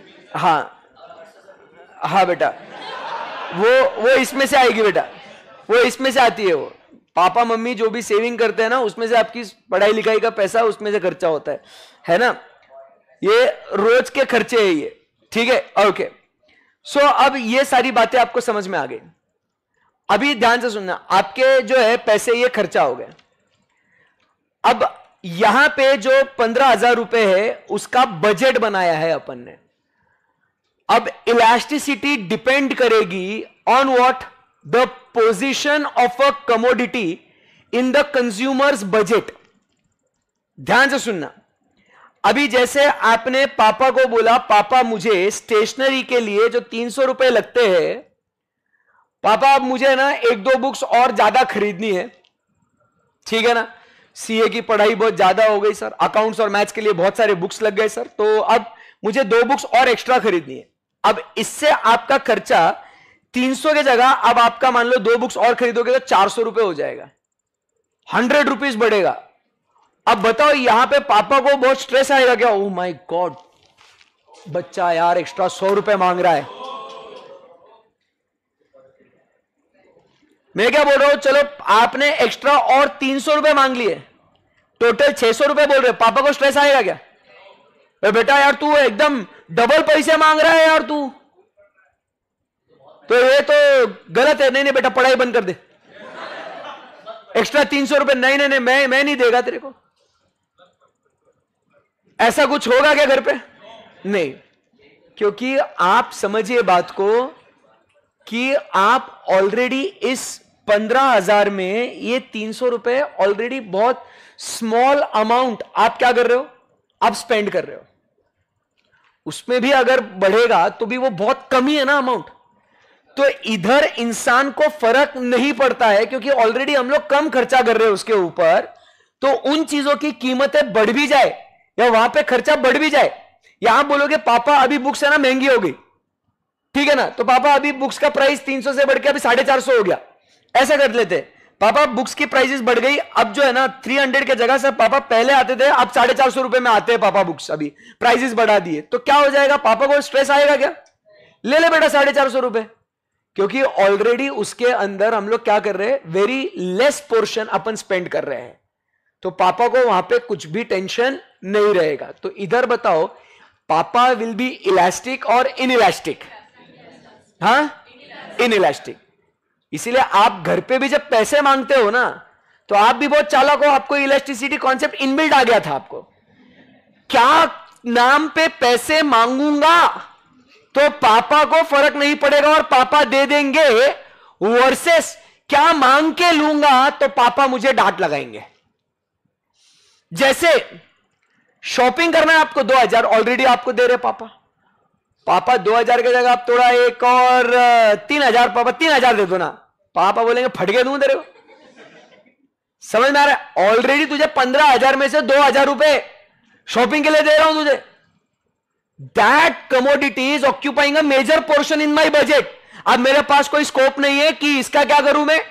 हाँ बेटा, वो इसमें से आएगी बेटा, वो इसमें से आती है. वो पापा मम्मी जो भी सेविंग करते हैं ना उसमें से आपकी पढ़ाई लिखाई का पैसा उसमें से खर्चा होता है ना. ये रोज के खर्चे है ये. ठीक है, ओके. सो अब ये सारी बातें आपको समझ में आ गई. अभी ध्यान से सुनना, आपके जो है पैसे ये खर्चा हो गए. अब यहां पे जो 15,000 रुपए है उसका बजट बनाया है अपन ने. अब इलास्टिसिटी डिपेंड करेगी on what? The position of a commodity in the consumers budget. ध्यान से सुनना. अभी जैसे आपने पापा को बोला, पापा मुझे स्टेशनरी के लिए जो 300 रुपए लगते हैं, पापा अब मुझे ना 1-2 बुक्स और ज्यादा खरीदनी है. ठीक है ना, सीए की पढ़ाई बहुत ज्यादा हो गई सर, अकाउंट्स और मैथ्स के लिए बहुत सारे बुक्स लग गए सर, तो अब मुझे 2 बुक्स और एक्स्ट्रा खरीदनी है. अब इससे आपका खर्चा 300 की जगह अब आपका मान लो 2 बुक्स और खरीदोगे तो 400 रुपए हो जाएगा, 100 रुपीज बढ़ेगा. अब बताओ यहां पे पापा को बहुत स्ट्रेस आएगा क्या? ओह माय गॉड, बच्चा यार एक्स्ट्रा 100 रुपए मांग रहा है. मैं क्या बोल रहा हूं, चलो आपने एक्स्ट्रा और 300 रुपए मांग लिए, टोटल 600 रुपए बोल रहे, पापा को स्ट्रेस आएगा क्या? बेटा यार तू एकदम डबल पैसे मांग रहा है यार तू, तो ये तो गलत है. नहीं नहीं बेटा पढ़ाई बंद कर दे, एक्स्ट्रा 300 रुपए नहीं नहीं नहीं मैं नहीं देगा तेरे को. ऐसा कुछ होगा क्या घर पे? नहीं, क्योंकि आप समझिए बात को कि आप ऑलरेडी इस 15,000 में ये 300 रुपए ऑलरेडी बहुत स्मॉल अमाउंट आप क्या कर रहे हो, आप स्पेंड कर रहे हो. उसमें भी अगर बढ़ेगा तो भी वो बहुत कम ही है ना अमाउंट. तो इधर इंसान को फर्क नहीं पड़ता है क्योंकि ऑलरेडी हम लोग कम खर्चा कर रहे हैं उसके ऊपर. तो उन चीजों की कीमतें बढ़ भी जाए या वहां पे खर्चा बढ़ भी जाए, यहां बोलोगे पापा अभी बुक्स है ना महंगी हो गई, ठीक है ना, तो पापा अभी बुक्स का प्राइस 300 से बढ़ के अभी 450 हो गया. ऐसा कर लेते, पापा बुक्स की प्राइसेस बढ़ गई, अब जो है ना 300 के जगह से पापा पहले आते थे अब 450 रुपए में आते हैं पापा बुक्स, अभी प्राइसेस बढ़ा दिए. तो क्या हो जाएगा, पापा को स्ट्रेस आएगा क्या? ले ले बेटा 450 रुपए, क्योंकि ऑलरेडी उसके अंदर हम लोग क्या कर रहे हैं, वेरी लेस पोर्शन अपन स्पेंड कर रहे हैं. तो पापा को वहां पे कुछ भी टेंशन नहीं रहेगा. तो इधर बताओ पापा विल बी इलास्टिक और इनइलास्टिक? हाँ, इनइलास्टिक. इसीलिए आप घर पे भी जब पैसे मांगते हो ना तो आप भी बहुत चालाक हो, आपको इलास्टिसिटी कॉन्सेप्ट इनबिल्ट आ गया था आपको. क्या नाम पे पैसे मांगूंगा तो पापा को फर्क नहीं पड़ेगा और पापा दे देंगे, वर्सेस क्या मांग के लूंगा तो पापा मुझे डांट लगाएंगे. जैसे शॉपिंग करना है आपको 2000 ऑलरेडी आपको दे रहे पापा, पापा 2000 की जगह आप थोड़ा एक और 3000, पापा 3000 दे दो ना, पापा बोलेंगे फटके दूं तेरे को. समझ में आ रहा है? ऑलरेडी तुझे 15,000 में से 2,000 रुपए शॉपिंग के लिए दे रहा हूं तुझे. That commodity is occupying a major portion in my budget. अब मेरे पास कोई स्कोप नहीं है कि इसका क्या करूं, मैं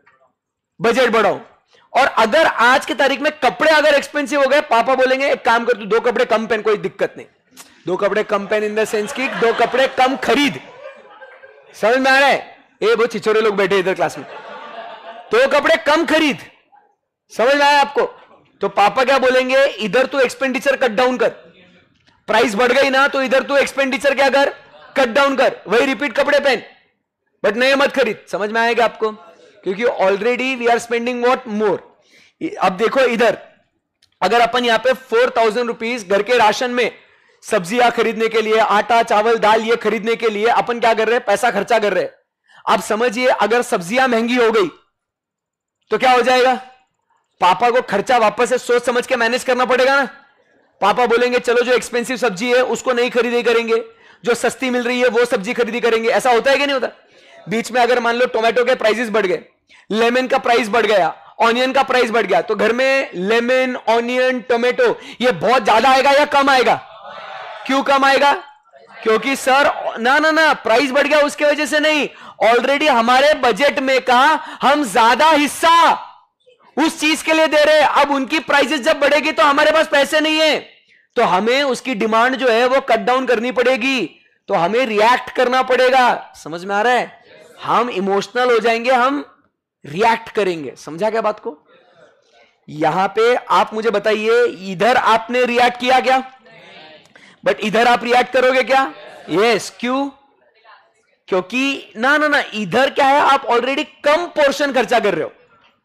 बजट बढ़ाऊं. और अगर आज की तारीख में कपड़े अगर एक्सपेंसिव हो गए, पापा बोलेंगे एक काम कर तू 2 कपड़े कम पहन, कोई दिक्कत नहीं, 2 कपड़े कम पहन इन द सेंस की 2 कपड़े कम खरीद. समझ में आ रहा है? ये बहुत छिछोरे लोग बैठे इधर क्लास में, 2 कपड़े कम खरीद. समझ में आया आपको? तो पापा क्या बोलेंगे, इधर तू एक्सपेंडिचर कट डाउन कर, प्राइस बढ़ गई ना तो इधर तू एक्सपेंडिचर क्या कर, कट डाउन कर, वही रिपीट कपड़े पहन बट नए मत खरीद. समझ में आएगा आपको? क्योंकि already we are spending what more. अब देखो इधर अगर अपन यहां पे 4,000 रुपीज घर के राशन में सब्जियां खरीदने के लिए, आटा चावल दाल ये खरीदने के लिए अपन क्या कर रहे हैं, पैसा खर्चा कर रहे हैं. अब समझिए अगर सब्जियां महंगी हो गई तो क्या हो जाएगा, पापा को खर्चा वापस से सोच समझ के मैनेज करना पड़ेगा ना. पापा बोलेंगे चलो जो एक्सपेंसिव सब्जी है उसको नहीं खरीदी करेंगे, जो सस्ती मिल रही है वो सब्जी खरीदी करेंगे. ऐसा होता है कि नहीं होता? बीच में अगर मान लो टोमेटो के प्राइसेस बढ़ गए, लेमन का प्राइस बढ़ गया, ऑनियन का प्राइस बढ़ गया, तो घर में लेमन ऑनियन टोमेटो ये बहुत ज्यादा आएगा या कम आएगा? क्यों कम आएगा? क्योंकि सर ना प्राइस बढ़ गया उसके वजह से नहीं, ऑलरेडी हमारे बजट में का हम ज्यादा हिस्सा उस चीज के लिए दे रहे हैं. अब उनकी प्राइसेस जब बढ़ेगी तो हमारे पास पैसे नहीं है, तो हमें उसकी डिमांड जो है वो कट डाउन करनी पड़ेगी, तो हमें रिएक्ट करना पड़ेगा. समझ में आ रहा है? हम इमोशनल हो जाएंगे, हम रिएक्ट करेंगे. समझा क्या बात को? यहां पे आप मुझे बताइए, इधर आपने रिएक्ट किया क्या? बट इधर आप रिएक्ट करोगे क्या? यस. क्यों? क्योंकि ना इधर क्या है, आप ऑलरेडी कम पोर्शन खर्चा कर रहे हो.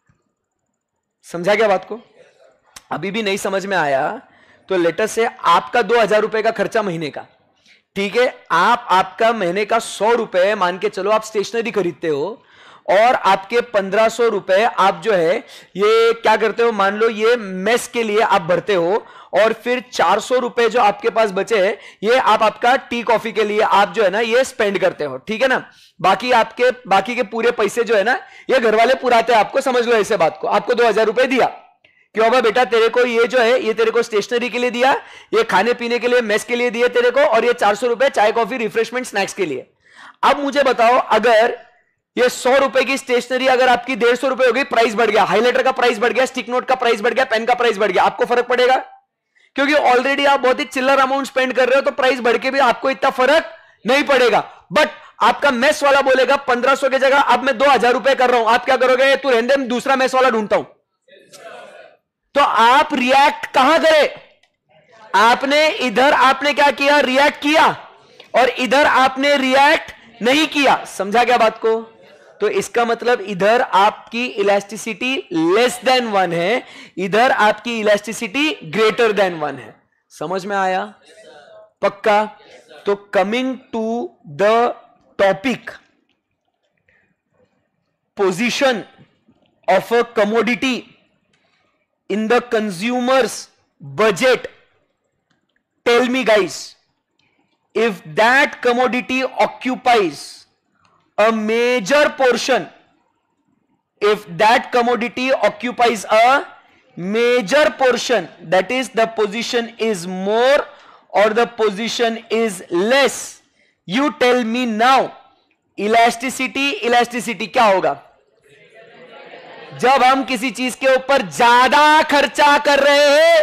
समझा क्या बात को? अभी भी नहीं समझ में आया तो लेटर से आपका 2,000 रुपए का खर्चा महीने का, ठीक है, आप आपका महीने का 100 रुपए मान के चलो, आप स्टेशनरी खरीदते हो और आपके 1500 रुपए आप जो है ये क्या करते हो, मान लो ये मेस के लिए आप भरते हो, और फिर 400 रुपए जो आपके पास बचे हैं ये आप आपका टी कॉफी के लिए आप जो है ना ये स्पेंड करते हो, ठीक है ना। बाकी के पूरे पैसे जो है ना ये घर वाले पुराते हैं आपको, समझ लो ऐसे बात को। आपको 2000 रुपए दिया, क्यों भाई बेटा तेरे को ये जो है ये तेरे को स्टेशनरी के लिए दिया, ये खाने पीने के लिए मेस के लिए दिए तेरे को, और ये 400 रुपए चाय कॉफी रिफ्रेशमेंट स्नैक्स के लिए। अब मुझे बताओ, अगर ये 100 रुपए की स्टेशनरी अगर आपकी 150 रुपए हो गई, प्राइस बढ़ गया, हाइलाइटर का प्राइस बढ़ गया, स्टिक नोट का प्राइस बढ़ गया, पेन का प्राइस बढ़ गया, आपको फर्क पड़ेगा? क्योंकि ऑलरेडी आप बहुत ही चिल्लर अमाउंट स्पेंड कर रहे हो, तो प्राइस बढ़ के भी आपको इतना फर्क नहीं पड़ेगा। बट आपका मेस वाला बोलेगा 1500 की जगह अब मैं 2000 रुपए कर रहा हूं, आप क्या करोगे? तू रहने दे, मैं दूसरा मेस वाला ढूंढता हूं। तो आप रिएक्ट कहां करें? आपने इधर आपने क्या किया? रिएक्ट किया, और इधर आपने रिएक्ट नहीं किया। समझा क्या बात को? तो इसका मतलब इधर आपकी इलास्टिसिटी लेस देन 1 है, इधर आपकी इलास्टिसिटी ग्रेटर देन 1 है। समझ में आया? पक्का? तो coming to the topic, position of a commodity in the consumer's budget, tell me guys, if that commodity occupies a major portion, if that commodity occupies a major portion, that is the position is more or the position is less, you tell me now, elasticity क्या होगा? जब हम किसी चीज के ऊपर ज्यादा खर्चा कर रहे हैं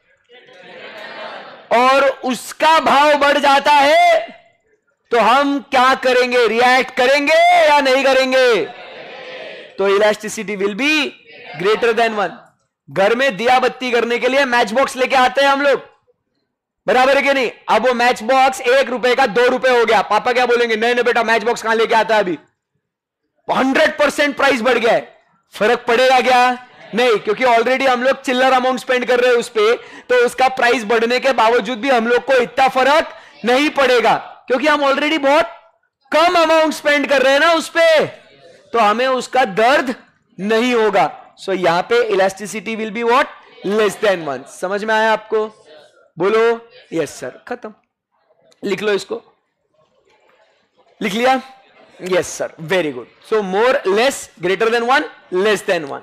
और उसका भाव बढ़ जाता है, तो हम क्या करेंगे? रिएक्ट करेंगे या नहीं करेंगे? तो elasticity will be greater than 1। घर में दिया बत्ती करने के लिए मैच बॉक्स लेके आते हैं हम लोग, बराबर है कि नहीं? अब वो मैच बॉक्स 1 रुपए का 2 रुपए हो गया, पापा क्या बोलेंगे? नहीं नहीं बेटा, मैच बॉक्स कहां लेके आता है अभी, 100% प्राइस बढ़ गया है। फर्क पड़ेगा क्या? नहीं, क्योंकि ऑलरेडी हम लोग चिल्लर अमाउंट स्पेंड कर रहे हैं उस पे, तो उसका प्राइस बढ़ने के बावजूद भी हम लोग को इतना फर्क नहीं पड़ेगा, क्योंकि हम ऑलरेडी बहुत कम अमाउंट स्पेंड कर रहे हैं ना उस पे, तो हमें उसका दर्द नहीं होगा। सो यहां पे elasticity will be what? Less than 1। समझ में आया आपको? बोलो यस सर। खत्म, लिख लो इसको। लिख लिया? Yes sir, very good. So more, less, greater than 1, less than 1.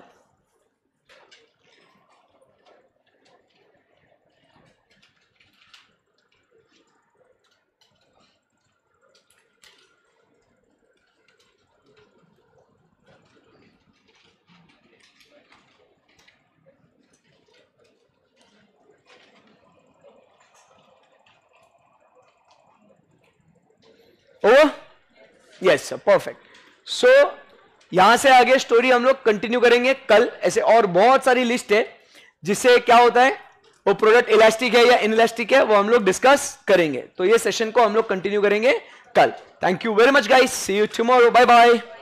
Oh? Yes sir, perfect. So यहां से आगे स्टोरी हम लोग कंटिन्यू करेंगे कल। ऐसे और बहुत सारी लिस्ट है जिससे क्या होता है, वो प्रोडक्ट इलास्टिक है या इनइलास्टिक है, वो हम लोग डिस्कस करेंगे। तो ये सेशन को हम लोग कंटिन्यू करेंगे कल। Thank you very much guys, see you tomorrow, bye bye.